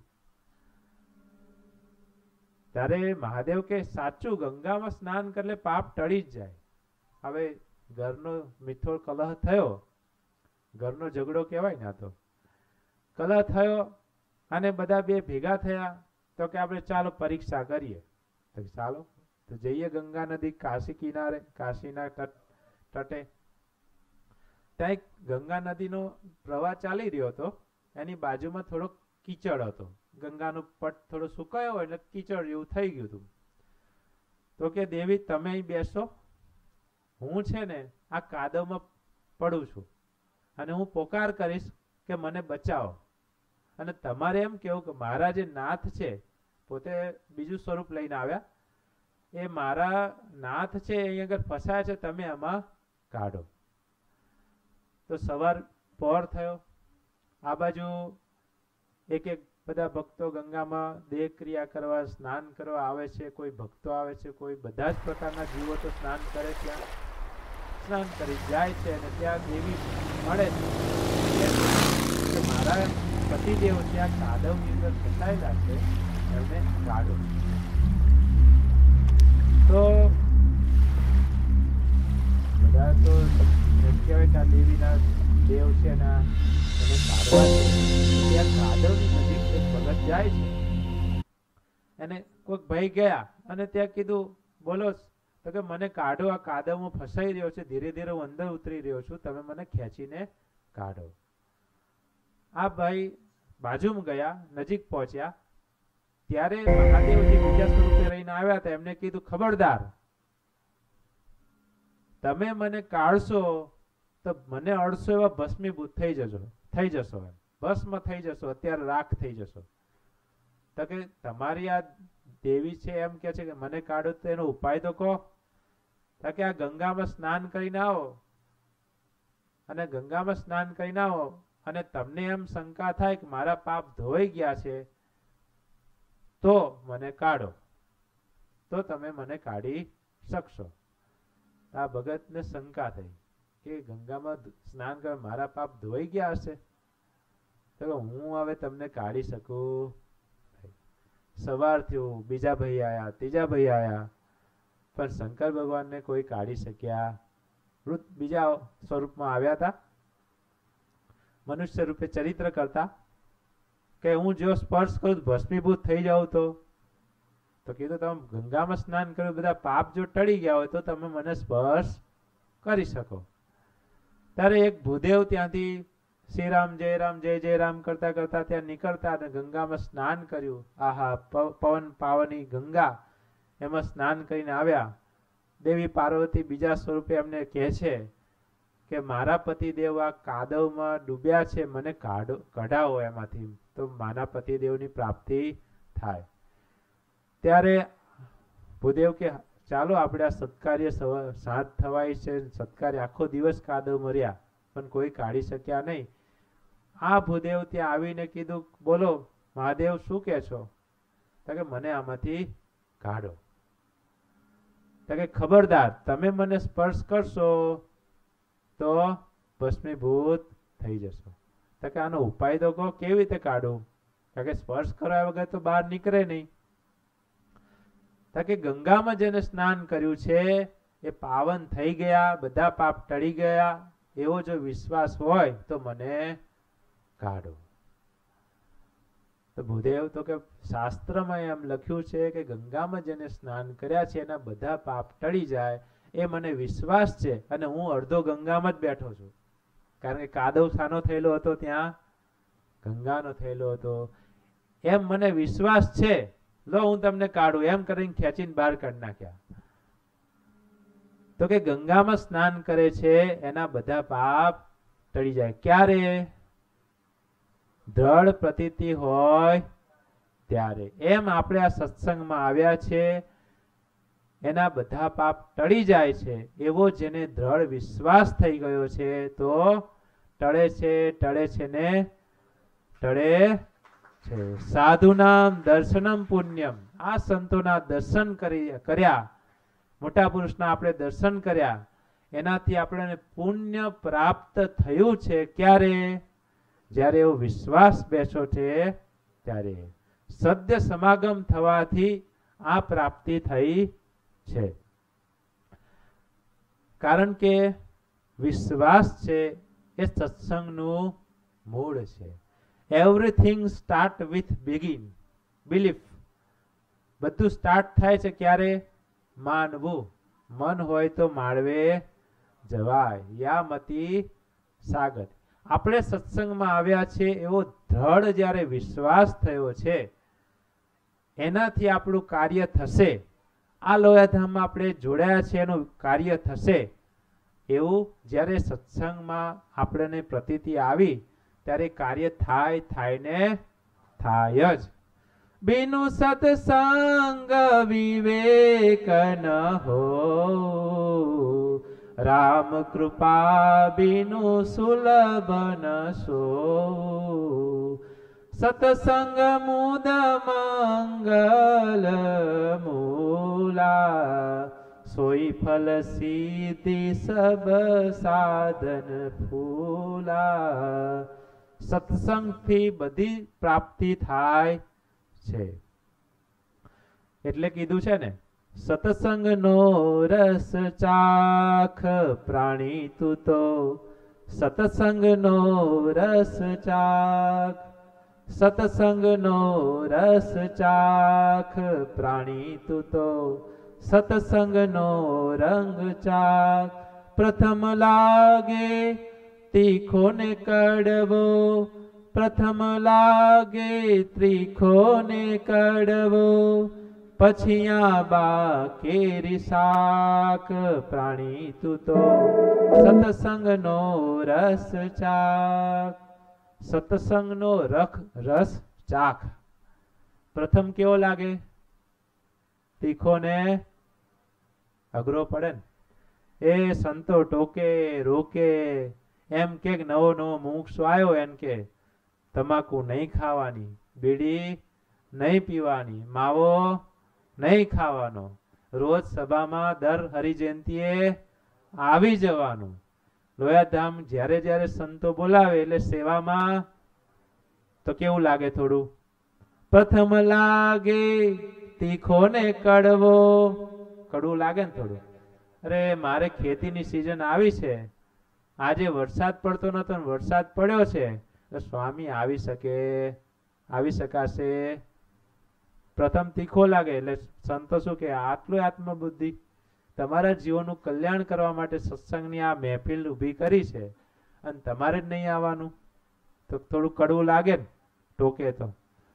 Speaker 1: ત્યારે મહાદેવ કે સાચું, ગંગામાં સ્નાન કરે પાપ ટળી જ જાય. હવે ઘરનો મીઠો કલહ થયો, ઘરનો ઝઘડો કહેવાય ને, આ તો કલહ થયો અને બધા બે ભેગા થયા તો કે આપણે ચાલો પરીક્ષા કરીએ. તો ચાલો તો જઈએ ગંગા નદી, કાશી કિનારે, કાશીના તટે. ત્યાં ગંગા નદીનો પ્રવાહ ચાલી રહ્યો હતો, એની બાજુમાં થોડો કીચડ હતો, ગંગાનો પટ થોડો સુકાયો હોય એટલે કીચડ જેવું થઈ ગયું હતું. તો કે દેવી તમે અહીં બેસો, હું છે ને આ કાદવમાં પડું છું અને હું પોકાર કરીશ કે મને બચાવો. અને તમારે એમ કેવું કે મારા જે નાથ છે, પોતે બીજું સ્વરૂપ લઈને આવ્યા, એ મારા નાથ છે અહીં આગળ ફસાય છે, તમે આમાં કાઢો. તો સવાર પહોર થયો, આ બાજુ એક એક બધા ભક્તો ગંગામાં દેહ ક્રિયા કરવા, સ્નાન કરવા આવે છે, કોઈ ભક્તો આવે છે, કોઈ બધા જ પ્રકારના જીવો તો સ્નાન કરે, ત્યાં સ્નાન કરી જાય છે અને ત્યાં દેવી મળે છે. મારા પતિદેવ ત્યાં કાદવની અંદર ફસાયેલા છે, એમને કાઢો. તો બધા તો એમ કહેવાય કે આ દેવીના દેવ છે ને એને કાઢવા છે. ત્યાં કાદવની નજીક એક ભગત જાય છે, એને કોઈક ભાઈ ગયા અને ત્યાં કીધું બોલો, તો કે મને કાઢો, આ કાદવમાં ફસાઈ રહ્યો છે, ધીરે ધીરે હું અંદર ઉતરી રહ્યો છું, તમે મને ખેંચીને કાઢો. આ ભાઈ બાજુમાં ગયા, નજીક પહોંચ્યા, ત્યારે મહાદેવજી બીજા સ્વરૂપે રહીને આવ્યા હતા, એમને કીધું ખબરદાર, તમે મને કાઢશો તો મને અડસો એવા ભસ્મીભૂત થઈ જશો, થઈ જશો એમ ભસ્મ થઈ જશો, અત્યારે રાખ થઈ જશો. તો કે તમારી આ દેવી છે એમ કે છે કે મને કાઢો, તો એનો ઉપાય તો કહો. તો કે આ ગંગામાં સ્નાન કરીને આવો, અને ગંગામાં સ્નાન કરીને આવો અને તમને એમ શંકા થાય કે મારા પાપ ધોવાઈ ગયા છે, તો મને કાઢો, તો તમે મને કાઢી શકશો. આ ભગતને શંકા થઈ કે ગંગામાં સ્નાન કરે મારા પાપ ધોવાઈ ગયા હશે, તો હું હવે તમને કાઢી શકું. સવાર થયું, બીજા ભાઈ આયા, ત્રીજા ભાઈ આયા, પણ શંકર ભગવાનને કોઈ કાઢી શક્યા. વૃદ્ધ બીજા સ્વરૂપમાં આવ્યા હતા, મનુષ્ય રૂપે ચરિત્ર કરતા, કે હું જો સ્પર્શ કરું ભસ્મીભૂત થઈ જાઉં તો તો કીધું તમે ગંગામાં સ્નાન કર્યું, બધા પાપ જો ટળી ગયા હોય તો તમે મને સ્પર્શ કરી શકો. ત્યારે એક ભૂદેવ ત્યાંથી શ્રી રામ જય રામ જય જય રામ કરતા કરતા ત્યાં નીકળતા અને ગંગામાં સ્નાન કર્યું. આહા, પવન પાવની ગંગા, એમાં સ્નાન કરીને આવ્યા. દેવી પાર્વતી બીજા સ્વરૂપે એમને કહે છે કે મારા પતિદેવ આ કાદવમાં ડૂબ્યા છે, મને કાઢો, કઢાવો એમાંથી, તો મારા પતિદેવની પ્રાપ્તિ થાય. ત્યારે ભૂદેવ કે ચાલો આપણે આ સત્કાર્ય સાંજ થવાય છે, સત્કાર્ય આખો દિવસ કાદવ મર્યા પણ કોઈ કાઢી શક્યા નહીં. આ ભૂદેવ ત્યાં આવીને કીધું બોલો મહાદેવ શું કહે છો? તો કે મને આમાંથી કાઢો. તો કે ખબરદાર, તમે મને સ્પર્શ કરશો તો ભસ્મીભૂત થઈ જશો. તો કે આનો ઉપાય તો કહો, કેવી રીતે કાઢું? કારણ કે સ્પર્શ કર્યા વગર તો બહાર નીકળે નહીં. તો કે ગંગામાં જેને સ્નાન કર્યું છે એ પાવન થઈ ગયા, બધા પાપ ટળી ગયા, એવો જો વિશ્વાસ હોય તો મને કાઢો. તો ભૂદેવ તો કે શાસ્ત્રમાં એમ લખ્યું છે કે ગંગામાં જેને સ્નાન કર્યા છે એના બધા પાપ ટળી જાય, એ મને વિશ્વાસ છે, અને હું અડધો ગંગામાં જ બેઠો છું. કારણ કે કાદવ સાનો થયેલો હતો ત્યાં ગંગાનો થયેલો હતો, એમ મને વિશ્વાસ છે, લો હું તમને કાઢું, એમ કરીને ખેંચીને બહાર કાઢી નાખ્યા. તો કે ગંગામાં સ્નાન કરે છે એના બધા પાપ ટળી જાય. ક્યારે? દ્રઢ પ્રતીતિ હોય ત્યારે. એમ આપણે આ સત્સંગમાં આવ્યા છે, એના બધા પાપ ટળી જાય છે, એવો જેને દ્રઢ વિશ્વાસ થઈ ગયો છે તો ટળે છે, ટળે છે ને ટળે છે. સાધુનામ દર્શનમ પુણ્યમ. આ સંતોના દર્શન કરી કર્યા, મોટા પુરુષના આપણે દર્શન કર્યા, એનાથી આપણને પુણ્ય પ્રાપ્ત થયું છે. ક્યારે? જ્યારે એવો વિશ્વાસ બેસો છે ત્યારે. સદ્ય સમાગમ થવાથી આ પ્રાપ્તિ થઈ છે. કારણ કે વિશ્વાસ છે એ સત્સંગનું મૂળ છે. Everything start with begin belief. બધું સ્ટાર્ટ થાય છે ક્યારે? માનવું. મન હોય તો માળવે જવાય. યામતી સાગર. આપણે સત્સંગમાં આવ્યા છે એવો દ્રઢ જ્યારે વિશ્વાસ થયો છે, એનાથી આપણું કાર્ય થશે. આ લોયાધામમાં આપણે જોડાયા છે એનું કાર્ય થશે એવું જ્યારે સત્સંગમાં આપણને પ્રતીતિ આવી ત્યારે કાર્ય થાય થાય ને થાય જ. બિનુ સત્સંગ વિવેક ન હો, રામ કૃપા બિનુ સુલભ ન સો. સત્સંગ મુદ મંગલ મૂલા, સોઈ ફલ સિદ્ધિ સબ સાધન ફૂલા. સત્સંગથી બધી પ્રાપ્તિ થાય છે. એટલે કીધું છે ને, સત્સંગનો રસ ચાખ પ્રાણી તું તો, સત્સંગનો રસ ચાખ, સત્સંગનો રસ ચાખ પ્રાણી તું તો, સત્સંગનો રંગ ચાખ. પ્રથમ લાગે તીખો ને કડવો, પ્રથમ લાગે ત્રીખો ને કડવો, પછી આંબા કેરી શાક પ્રાણી તું તો, સત્સંગનો રસ ચાખ. સત્સંગનો રખ રસ ચાખ. પ્રથમ કેવો લાગે? તીખો ને અઘરો પડે ને. એ સંતો ટોકે રોકે, એમ કે નવો નવો મુક્ષ આવ્યો એમ કે તમાકુ નહીં ખાવાની, બીડી નહીં પીવાની, માવો નહીં ખાવાનો, રોજ સભામાં દર હરિજયંતીએ આવી જવાનું. લોયાધામ જ્યારે જ્યારે સંતો બોલાવે એટલે સેવામાં તો કેવું લાગે? થોડું પ્રથમ લાગે તીખો ને કડવો. કડવું લાગે ને થોડું. અરે મારે ખેતીની સિઝન આવી છે, આજે વરસાદ પડતો નતો ને વરસાદ પડ્યો છે, તો સ્વામી આવી શકે, આવી શકાશે? પ્રથમ તીખો લાગે. એટલે સંતો શું કે આટલું આત્મબુદ્ધિ, તમારા જીવનનું કલ્યાણ કરવા માટે સત્સંગની આ મહેફિલ ઊભી કરી છે અને તમારે જ નહીં આવવાનું, તો થોડું કડવું લાગે ને ટોકે તો.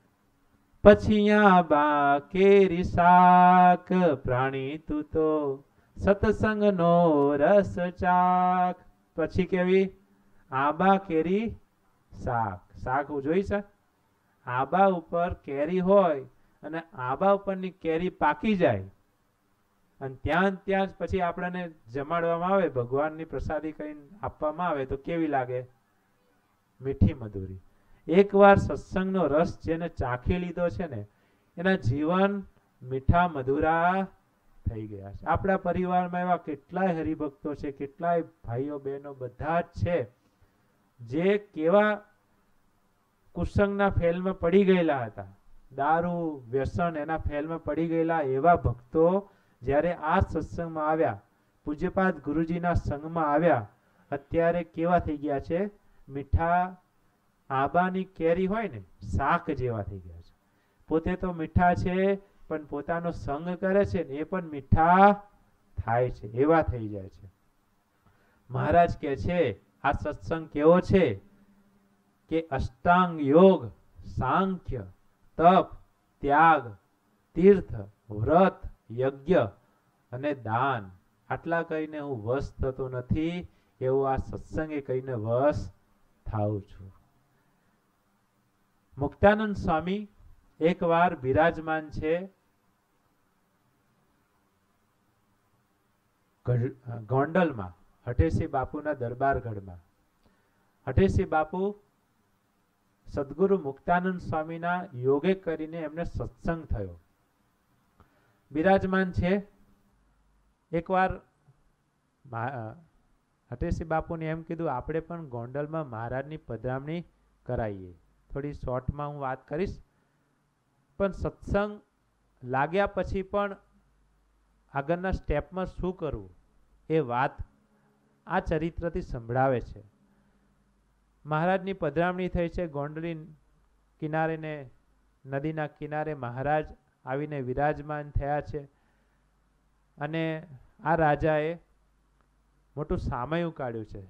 Speaker 1: પછી આંબા કેરી શાક પ્રાણી તું તો, સત્સંગનો રસ ચાખ. પછી કેવી? આંબા કેરી શાક. શાક જોઈ છે? આંબા ઉપર કેરી હોય અને આંબા ઉપરની કેરી પાકી જાય અને ત્યાં ત્યાં જ પછી આપણને જમાડવામાં આવે, ભગવાનની પ્રસાદી કહીને આપવામાં આવે તો કેવી લાગે? મીઠી મધુરી. એકવાર સત્સંગનો રસ જેને ચાખી લીધો છે ને, એના જીવન મીઠા મધુરા થઈ ગયા છે. આપણા પરિવારમાં એવા કેટલાય હરિભક્તો છે, કેટલાય ભાઈઓ બહેનો બધા જ છે જે કેવા કુસંગના ફેલમાં પડી ગયેલા હતા, દારૂ વ્યસન એના ફેલમાં પડી ગયેલા એવા ભક્તો જ્યારે આ સત્સંગમાં આવ્યા, પૂજ્યપાદ ગુરુજીના સંગમાં આવ્યા, અત્યારે કેવા થઈ ગયા છે? મીઠા આંબાની કેરી હોય ને શાક જેવા થઈ ગયા છે. પોતે તો મીઠા છે પણ પોતાનો સંગ કરે છે ને એ પણ મીઠા થાય છે, એવા થઈ જાય છે. મહારાજ કે છે આ સત્સંગ કેવો છે કે અષ્ટાંગ યોગ, સાંખ્ય, તપ, ત્યાગ, તીર્થ, વ્રત, યજ્ઞ અને દાન આટલા કહીને હું વશ થતો નથી, એવું આ સત્સંગે કહીને વશ થાઉં છું. મુક્તાનંદ સ્વામી એકવાર બિરાજમાન છે ગોંડલમાં, હઠેસી બાપુના દરબારગઢમાં. હઠેસી બાપુ સદગુરુ મુક્તાનંદ સ્વામીના યોગે કરીને એમને સત્સંગ થયો. બિરાજમાન છે. એકવાર હઠેસી બાપુને એમ કીધું આપણે પણ ગોંડલમાં મહારાજની પધરામણી કરાવીએ. થોડી શોર્ટમાં હું વાત કરીશ, પણ સત્સંગ લાગ્યા પછી પણ આગળના સ્ટેપમાં શું કરવું એ વાત આ ચરિત્રથી સંભળાવે છે. મહારાજની પધરામણી થઈ છે. ગોંડલી કિનારે ને નદીના કિનારે મહારાજ આવીને વિરાજમાન થયા છે. અને આ રાજાએ મોટું સામયું કાઢ્યું છે.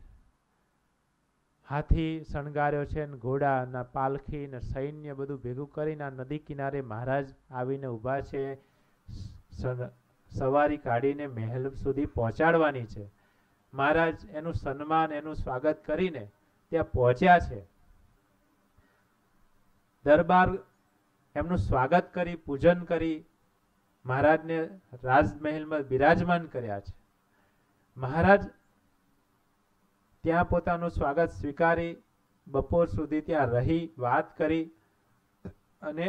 Speaker 1: હાથી શણગાર્યો છે, ને ઘોડા ના પાલખી ને સૈન્ય બધું ભેગું કરીને આ નદી કિનારે મહારાજ આવીને ઊભા છે. સવારી કાઢીને મહેલ સુધી પહોંચાડવાની છે. મહારાજ એનું સન્માન, એનું સ્વાગત કરીને ત્યાં પહોંચ્યા છે. દરબાર એમનું સ્વાગત કરી, પૂજન કરી મહારાજને રાજમહેલમાં બિરાજમાન કર્યા છે. મહારાજ ત્યાં પોતાનું સ્વાગત સ્વીકારી બપોર સુધી ત્યાં રહી વાત કરી અને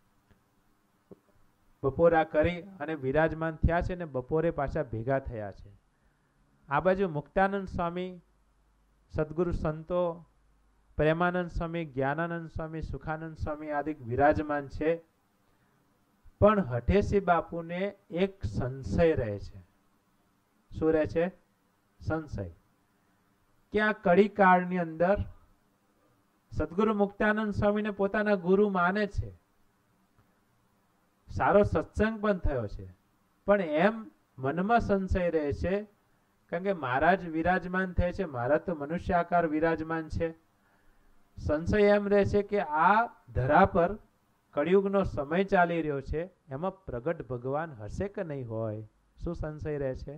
Speaker 1: બપોરા કરી અને બિરાજમાન થયા છે ને બપોરે પાછા ભેગા થયા છે. આ બાજુ મુક્તાનંદ સ્વામી, સદગુરુ સંતો, પ્રેમાનંદ સ્વામી, જ્ઞાનાનંદ સ્વામી, સુખાનંદ સ્વામી આદિ વિરાજમાન છે. પણ હઠેસી બાપુને એક સંશય રહે છે. શું રહે છે? સંશય. કે આ કડી કાળની અંદર સદગુરુ મુક્તાનંદ સ્વામીને પોતાના ગુરુ માને છે, સારો સત્સંગ પણ થયો છે, પણ એમ મનમાં સંશય રહે છે, કારણ કે મહારાજ વિરાજમાન થયા છે, મહારાજ તો મનુષ્ય આકાર વિરાજમાન છે. સંશય એમ રહે છે કે આ ધરા પર કળિયુગનો સમય ચાલી રહ્યો છે, એમાં પ્રગટ ભગવાન હશે કે નહીં હોય. શું સંશય રહે છે?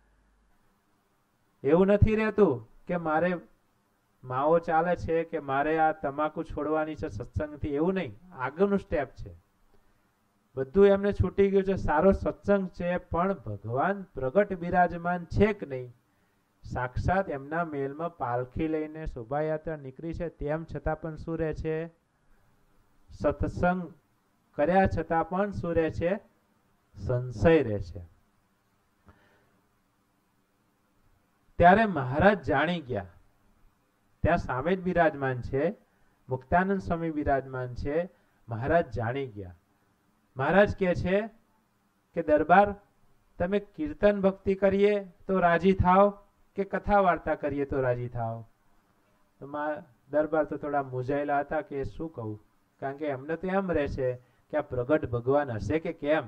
Speaker 1: એવું નથી રહેતું કે મારે માવો ચાલે છે કે મારે આ તમાકુ છોડવાની છે સત્સંગથી, એવું નહીં. આગળનું સ્ટેપ છે. બધું એમને છૂટી ગયું છે. સારો સત્સંગ છે, પણ ભગવાન પ્રગટ બિરાજમાન છે કે નહીં. સાક્ષાત એમના મેલમાં પાલખી લઈને શોભાયાત્રા નીકળી છે, તેમ છતાં પણ શું રહે છે? સત્સંગ કર્યા છતાં પણ શું રહે છે? સંશય રહે છે. ત્યારે મહારાજ જાણી ગયા. ત્યાં સામે જ બિરાજમાન છે, મુક્તાનંદ સ્વામી બિરાજમાન છે. મહારાજ જાણી ગયા. મહારાજ કહે છે કે દરબાર, તમે કીર્તન ભક્તિ કરીએ તો રાજી થાવ કે કથા વાર્તા કરીએ તો રાજી થાવ? તો દરબાર તો થોડા મૂંઝાયેલા હતા કે શું કહું, કારણ કે એમને તો એમ રહે છે કે આ પ્રગટ ભગવાન હશે કે કેમ.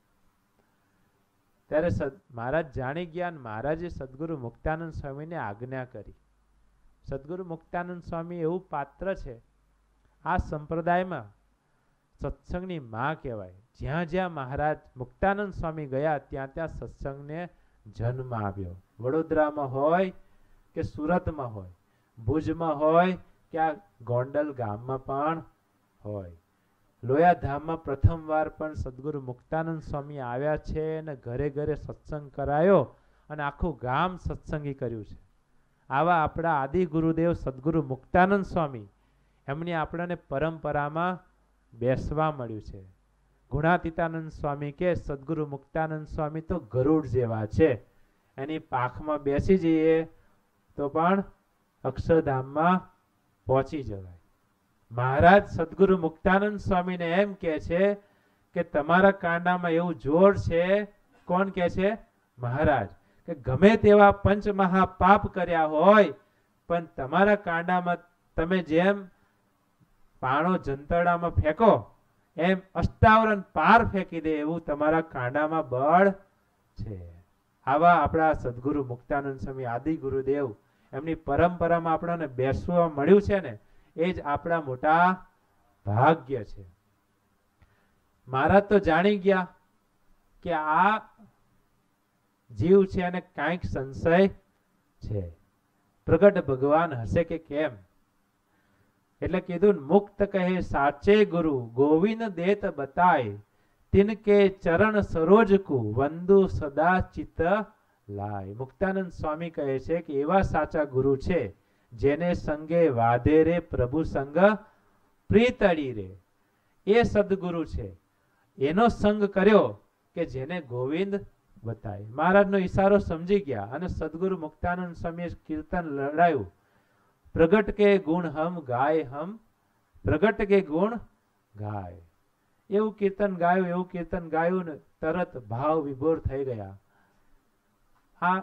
Speaker 1: ત્યારે મહારાજ જાણી ગયા. મહારાજે સદગુરુ મુક્તાનંદ સ્વામીને આજ્ઞા કરી. સદગુરુ મુક્તાનંદ સ્વામી એવું પાત્ર છે આ સંપ્રદાયમાં, સત્સંગની માં કહેવાય. જ્યાં જ્યાં મહારાજ મુક્તાનંદ સ્વામી ગયા ત્યાં ત્યાં સત્સંગને જન્મ આવ્યો. વડોદરામાં હોય કે સુરતમાં હોય, ભુજમાં હોય કે આ ગોંડલ ગામમાં પણ હોય. લોયાધામમાં પ્રથમ વાર પણ સદગુરુ મુક્તાનંદ સ્વામી આવ્યા છે અને ઘરે ઘરે સત્સંગ કરાયો અને આખું ગામ સત્સંગી કર્યું છે. આવા આપણા આદિ ગુરુદેવ સદગુરુ મુક્તાનંદ સ્વામી, એમની આપણને પરંપરામાં બેસવા મળ્યું છે. ગુણાતીતાનંદ સ્વામી કે સદગુરુ મુક્તાનંદ સ્વામી તો ગરુડ જેવા છે, એની પાખમાં બેસી જઈએ તો પણ અક્ષરધામમાં પહોંચી જવાય. મહારાજ સદગુરુ મુક્તાનંદ સ્વામીને એમ કે છે કે તમારા કાંડામાં એવું જોર છે. કોણ કે છે? મહારાજ. કે ગમે તેવા પંચ મહાપાપ કર્યા હોય પણ તમારા કાંડામાં તમે જેમ પાણો જંતરડામાં ફેંકો એમ અષ્ટાવરણ પાર ફેંકી દે એવું તમારા કાંડામાં બળ છે. આવા આપણા સદગુરુ મુક્તાનંદ સ્વામી આદિ ગુરુદેવ, એમની પરંપરામાં આપણને બેસવા મળ્યું છે ને, એ જ આપણા મોટા ભાગ્ય છે. મહારાજ તો જાણી ગયા કે આ જીવ છે અને કાંઈક સંશય છે, પ્રગટ ભગવાન હશે કે કેમ. એટલે કીધું મુક્ત કહે સાચે ગુરુ ગોવિંદ દેત બતાય તિનકે ચરણ સરોજ કુ વંદુ સદા ચિત્ત લાય. મુક્તાનંદ સ્વામી કહે છે કે એવા સાચા ગુરુ છે જેને સંગે વાદે રે પ્રભુ સંગ પ્રીતળી રે. એ સદગુરુ છે, એનો સંગ કર્યો કે જેને ગોવિંદ બતાય. મહારાજનો ઈશારો સમજી ગયા અને સદગુરુ મુક્તાનંદ સ્વામીએ કીર્તન લડાયું, પ્રગટ કે ગુણ હમ ગાય હમ પ્રગટ કે ગુણ ગાય. એવું કીર્તન ગાયું, એવું કીર્તન ગાયું ને તરત ભાવ વિભોર થઈ ગયા. આ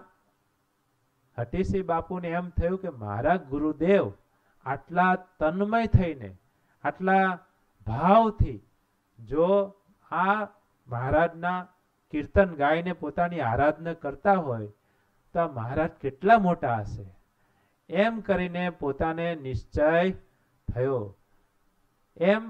Speaker 1: હઠીસિંહ બાપુને એમ થયું કે મારા ગુરુદેવ આટલા તન્મય થઈને આટલા ભાવથી જો આ મહારાજના કીર્તન ગાઈને પોતાની આરાધના કરતા હોય તો આ મહારાજ કેટલા મોટા હશે. એમ કરીને પોતાને નિશ્ચય થયો. એમ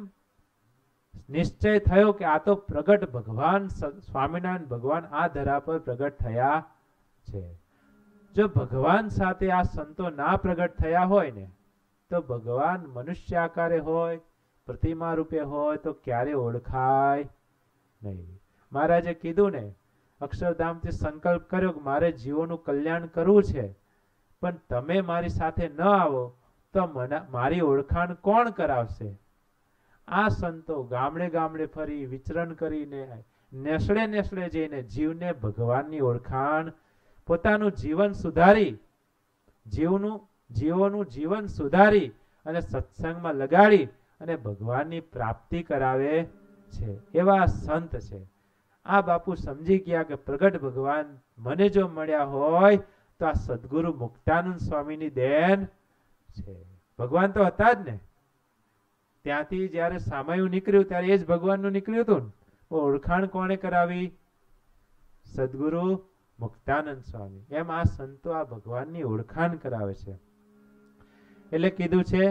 Speaker 1: નિશ્ચય થયો કે આ તો પ્રગટ ભગવાન સ્વામિનારાયણ ભગવાન આ ધરા પર પ્રગટ થયા છે. જો ભગવાન સાથે આ સંતો ના પ્રગટ થયા હોય ને તો ભગવાન મનુષ્ય આકારે હોય, પ્રતિમા રૂપે હોય તો ક્યારે ઓળખાય નહીં. મહારાજે કીધું ને, અક્ષરધામથી સંકલ્પ કર્યો કે મારે જીવોનું કલ્યાણ કરવું છે, પણ તમે મારી સાથે ન આવો તો મારી ઓળખાણ કોણ કરાવશે. આ સંતો ગામડે ગામડે ફરી વિચરણ કરીને નેસડે નેસડે જઈને જીવને ભગવાનની ઓળખાણ, પોતાનું જીવન સુધારી, જીવનું જીવોનું જીવન સુધારી અને સત્સંગમાં લગાડી અને ભગવાનની પ્રાપ્તિ કરાવે છે. એવા સંત છે. આ બાપુ સમજી ગયા કે પ્રગટ ભગવાન મને જો મળ્યા હોય તો આ સદગુરુ મુક્તાનંદ સ્વામીની દેન છે. ભગવાન તો હતા જ ને. ત્યાંથી જયારે સામાયું નીકળ્યું ત્યારે એ જ ભગવાનનું નીકળ્યું હતું ને. ઓળખાણ કોણે કરાવી? સદગુરુ મુક્તાનંદ સ્વામી. એમ આ સંતો આ ભગવાનની ઓળખાણ કરાવે છે. એટલે કીધું છે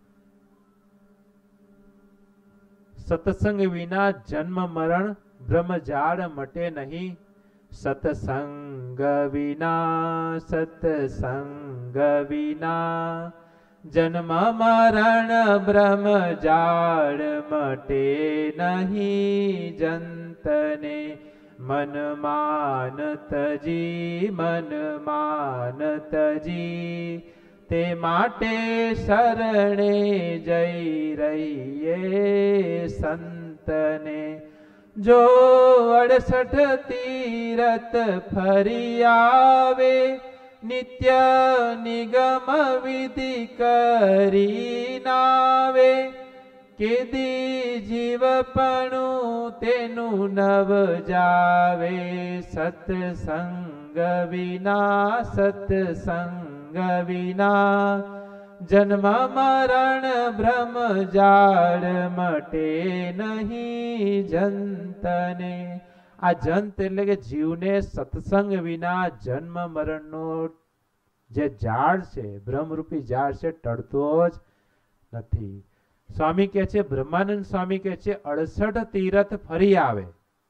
Speaker 1: સત્સંગ વિના જન્મ મરણ બ્રહ્મજાળ મટે નહીં. સત્સંગ વિના સત્સંગ વિના જન્મ મરણ બ્રહ્મજાળ મટે નહીં. જંતને મન માન તજી મન માન તજી તે માટે શરણે જઈ રહીએ સંતને. જો અડસઠ તીરથ ફરી આવે નિત્ય નિગમ વિધિ કરી નાવે. કેદી જીવપણું તેનું નવ જાવે. સત્સંગ વિના સત્સંગ વિના જન્મ મરણ બ્રહ્મજાળ મટે નહીં. જંતને, આ જંત એટલે કે જીવને સત્સંગ વિના જન્મ મરણનો જે ઝાડ છે, બ્રહ્મરૂપી ઝાડ છે, ટળતો જ નથી. સ્વામી કહે છે, બ્રહ્માનંદ સ્વામી કહે છે, અડસઠ તીરથ ફરી આવે,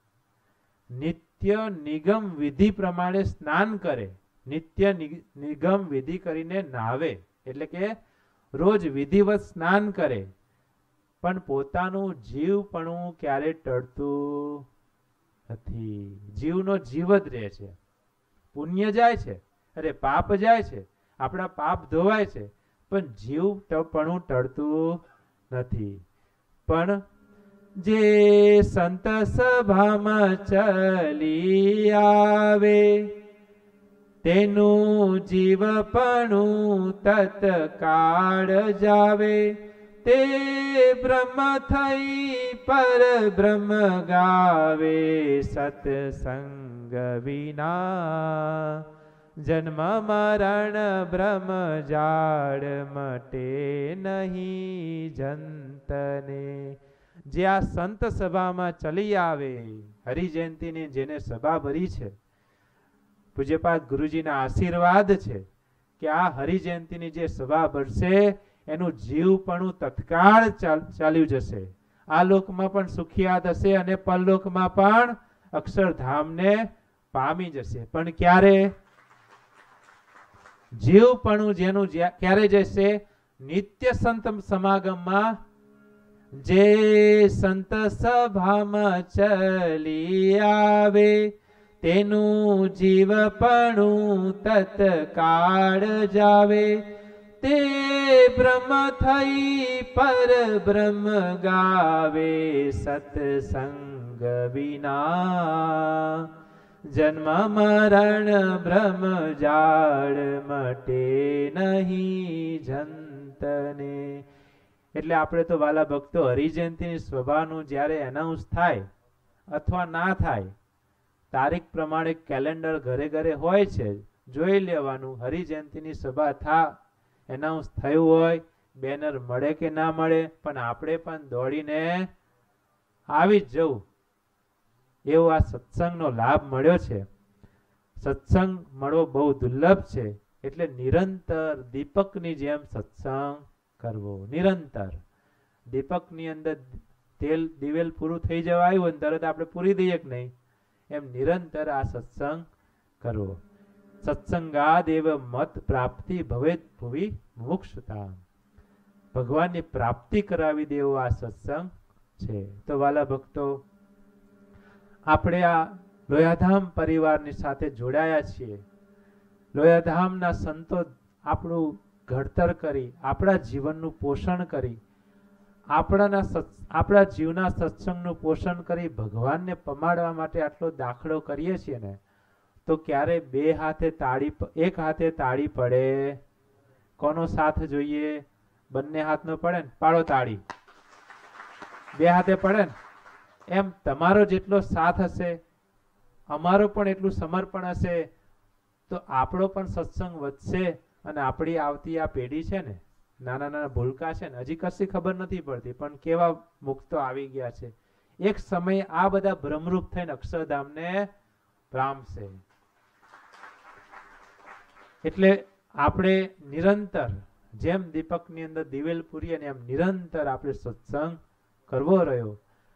Speaker 1: નિત્ય નિગમ વિધિ પ્રમાણે સ્નાન કરે, નિત્ય નિગમ વિધિ કરીને નાવે, એટલે કે રોજ વિધિવત સ્નાન કરે, પણ પોતાનું જીવપણું ક્યારે ટળતું નથી. જીવનો જીવ જ રહે છે. પુણ્ય જાય છે, અરે પાપ જાય છે, આપણા પાપ ધોવાય છે, પણ જીવપણું ટળતું નથી. પણ જે સંત સભામાં ચલી આવે તેનું જીવપણું તત્કાળ જાવે. તે બ્રહ્મ થઈ પર બ્રહ્મ ગાવે. સત્સંગ વિના જન્મ મરણ બ્રહ્મ જાળ મટે નહીં. જંતને, જે આ સંત સભામાં ચલી આવે, હરિજયંતીની જેને સભા ભરી છે, પૂજ્યપાદ ગુરુજીના આશીર્વાદ છે કે આ હરિજયંતીની જે સભા ભરશે એનું જીવપણું તત્કાળ ચાલ્યું જશે. આ લોકમાં પણ સુખિયા થશે અને પરલોકમાં પણ અક્ષરધામને પામી જશે. પણ ક્યારે? જીવપણું જેનું ક્યારે જશે? નિત્ય સંત સમાગમમાં. જે સંત સભામાં ચલી આવે તેનું જીવપણું તત્કાળ જાવે. તે બ્રહ્મ થઈ પર બ્રહ્મ ગાવે. સત્સંગ વિના જન્મ મરણ બ્રહ્મ જાળ મટે નહીં જંતને. એટલે આપણે તો વાલા ભક્તો હરિજયંતીની સભાનું જ્યારે એનાઉન્સ થાય અથવા ના થાય, તારીખ પ્રમાણે કેલેન્ડર ઘરે ઘરે હોય છે, જોઈ લેવાનું. હરિજયંતીની સભા થા એનાઉન્સ થયું હોય, બેનર મળે કે ના મળે, પણ આપણે પણ દોડીને આવી જ જવું. એવો આ સત્સંગનો લાભ મળ્યો છે. સત્સંગ મળવો બહુ દુર્લભ છે. એટલે નિરંતર દીપકની જેમ સત્સંગ કરવો. નિરંતર દીપકની અંદર તેલ દિવેલ પૂરું થઈ જવા આવ્યું તરત આપણે પૂરી દઈએ કે નહીં, એમ નિરંતર આ સત્સંગ કરવો. સત્સંગાદેવ મત પ્રાપ્તિ ભવેત ભુવિ મુક્ષતા. ભગવાનની પ્રાપ્તિ કરાવી દેવો આ સત્સંગ છે. તો વાલા ભક્તો, આપણે આ લોયાધામ પરિવારની સાથે જોડાયા છીએ. લોયાધામના સંતો આપણું ઘડતર કરી, આપણા જીવનનું પોષણ કરી, આપણાના આપણા જીવના સત્સંગનું પોષણ કરી ભગવાનને પમાડવા માટે આટલો દાખલો કરીએ છીએ ને, તો ક્યારે બે હાથે તાળી, એક હાથે તાળી પડે? કોનો સાથ જોઈએ? બંને હાથનો પડે ને, પાડો તાળી. બે હાથે પડે ને, એમ તમારો જેટલો સાથ હશે, અમારો પણ એટલું સમર્પણ હશે, તો આપણો પણ સત્સંગ વધશે. અને આપણી આવતી આ પેઢી છે ને, નાના નાના ભૂલકા છે ને, હજી કશી ખબર નથી પડતી, પણ કેવા મુક્તો આવી ગયા છે. એક સમય આ બધા ભ્રમરૂપ થઈને અક્ષરધામને પામશે. એટલે આપણે નિરંતર જેમ દીપકની અંદર દિવેલ પૂરી અને એમ નિરંતર આપણે સત્સંગ કરવો રહ્યો.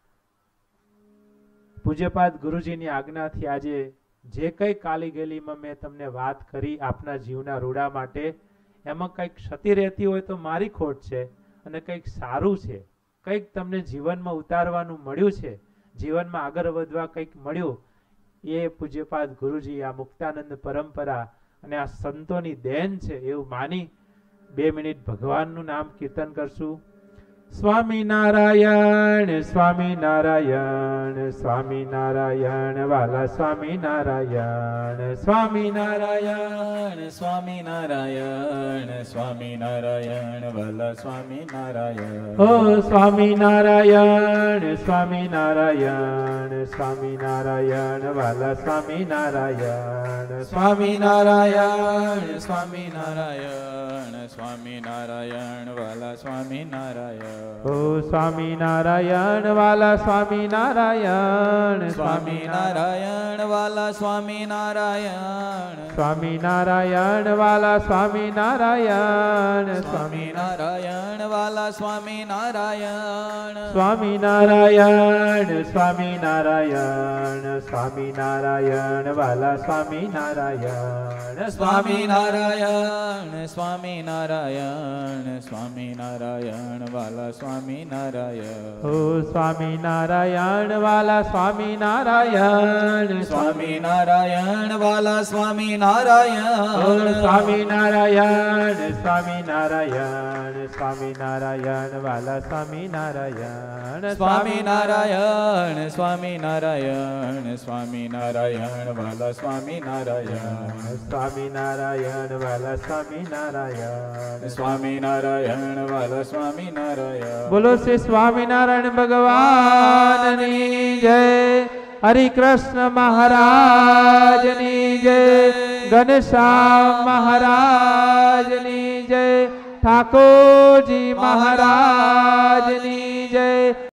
Speaker 1: પૂજ્યપાદ ગુરુજીની આજ્ઞાથી આજે જે કઈ કાલી ગેલીમાં મેં તમને વાત કરી આપના જીવના રૂડા માટે, એમાં કંઈક ક્ષતિ રહેતી હોય તો મારી ખોટ છે, અને કંઈક સારું છે, કંઈક તમને જીવનમાં ઉતારવાનું મળ્યું છે, જીવનમાં આગળ વધવા કંઈક મળ્યું, એ પૂજ્યપાદ ગુરુજી, આ મુક્તાનંદ પરંપરા અને આ સંતોની દેન છે એવું માની બે મિનિટ ભગવાનનું નામ કીર્તન કરશું. સ્વામી નારાયણ, સ્વામી નારાયણ, સ્વામી નારાયણ, વાલા સ્વામી નારાયણ, સ્વામી નારાયણ,
Speaker 2: સ્વામી નારાયણ, સ્વામી નારાયણ, વાલા સ્વામી નારાયણ.
Speaker 1: ઓ સ્વામી નારાયણ, સ્વામી નારાયણ, સ્વામી નારાયણ, વાલા સ્વામી નારાયણ,
Speaker 2: સ્વામી નારાયણ, સ્વામી નારાયણ, સ્વામી નારાયણ, વાલા સ્વામી નારાયણ.
Speaker 1: ઓ સ્વામી નારાયણ, વાલા સ્વામી નારાયણ,
Speaker 2: સ્વામી નારાયણ, વાલા સ્વામી નારાયણ,
Speaker 1: સ્વામી નારાયણ, વાલા સ્વામી નારાયણ,
Speaker 2: સ્વામી નારાયણ, વાલા સ્વામી નારાયણ,
Speaker 1: સ્વામી નારાયણ, સ્વામી નારાયણ, સ્વામી નારાયણ, વાલા સ્વામી નારાયણ,
Speaker 2: સ્વામી નારાયણ, સ્વામી નારાયણ, સ્વામી નારાયણ, વાલા સ્વામી નારાયણ.
Speaker 1: ઓ સ્વામી નારાયણ, વાલા સ્વામી નારાયણ,
Speaker 2: સ્વામી નારાયણ, વાલા સ્વામી નારાયણ,
Speaker 1: સ્વામી નારાયણ, સ્વામી નારાયણ, સ્વામી નારાયણ, વાલા સ્વામી નારાયણ,
Speaker 2: સ્વામી નારાયણ, સ્વામી નારાયણ, સ્વામી નારાયણ, વાલા સ્વામી નારાયણ,
Speaker 1: સ્વામી નારાયણ, વાલા સ્વામી નારાયણ,
Speaker 2: સ્વામી નારાયણ, વાલા સ્વામી નારાયણ.
Speaker 1: બોલો શ્રી સ્વામિનારાયણ ભગવાનની જય. હરિ કૃષ્ણ મહારાજની જય. ઘનશ્યામ મહારાજની જય. ઠાકોરજી મહારાજની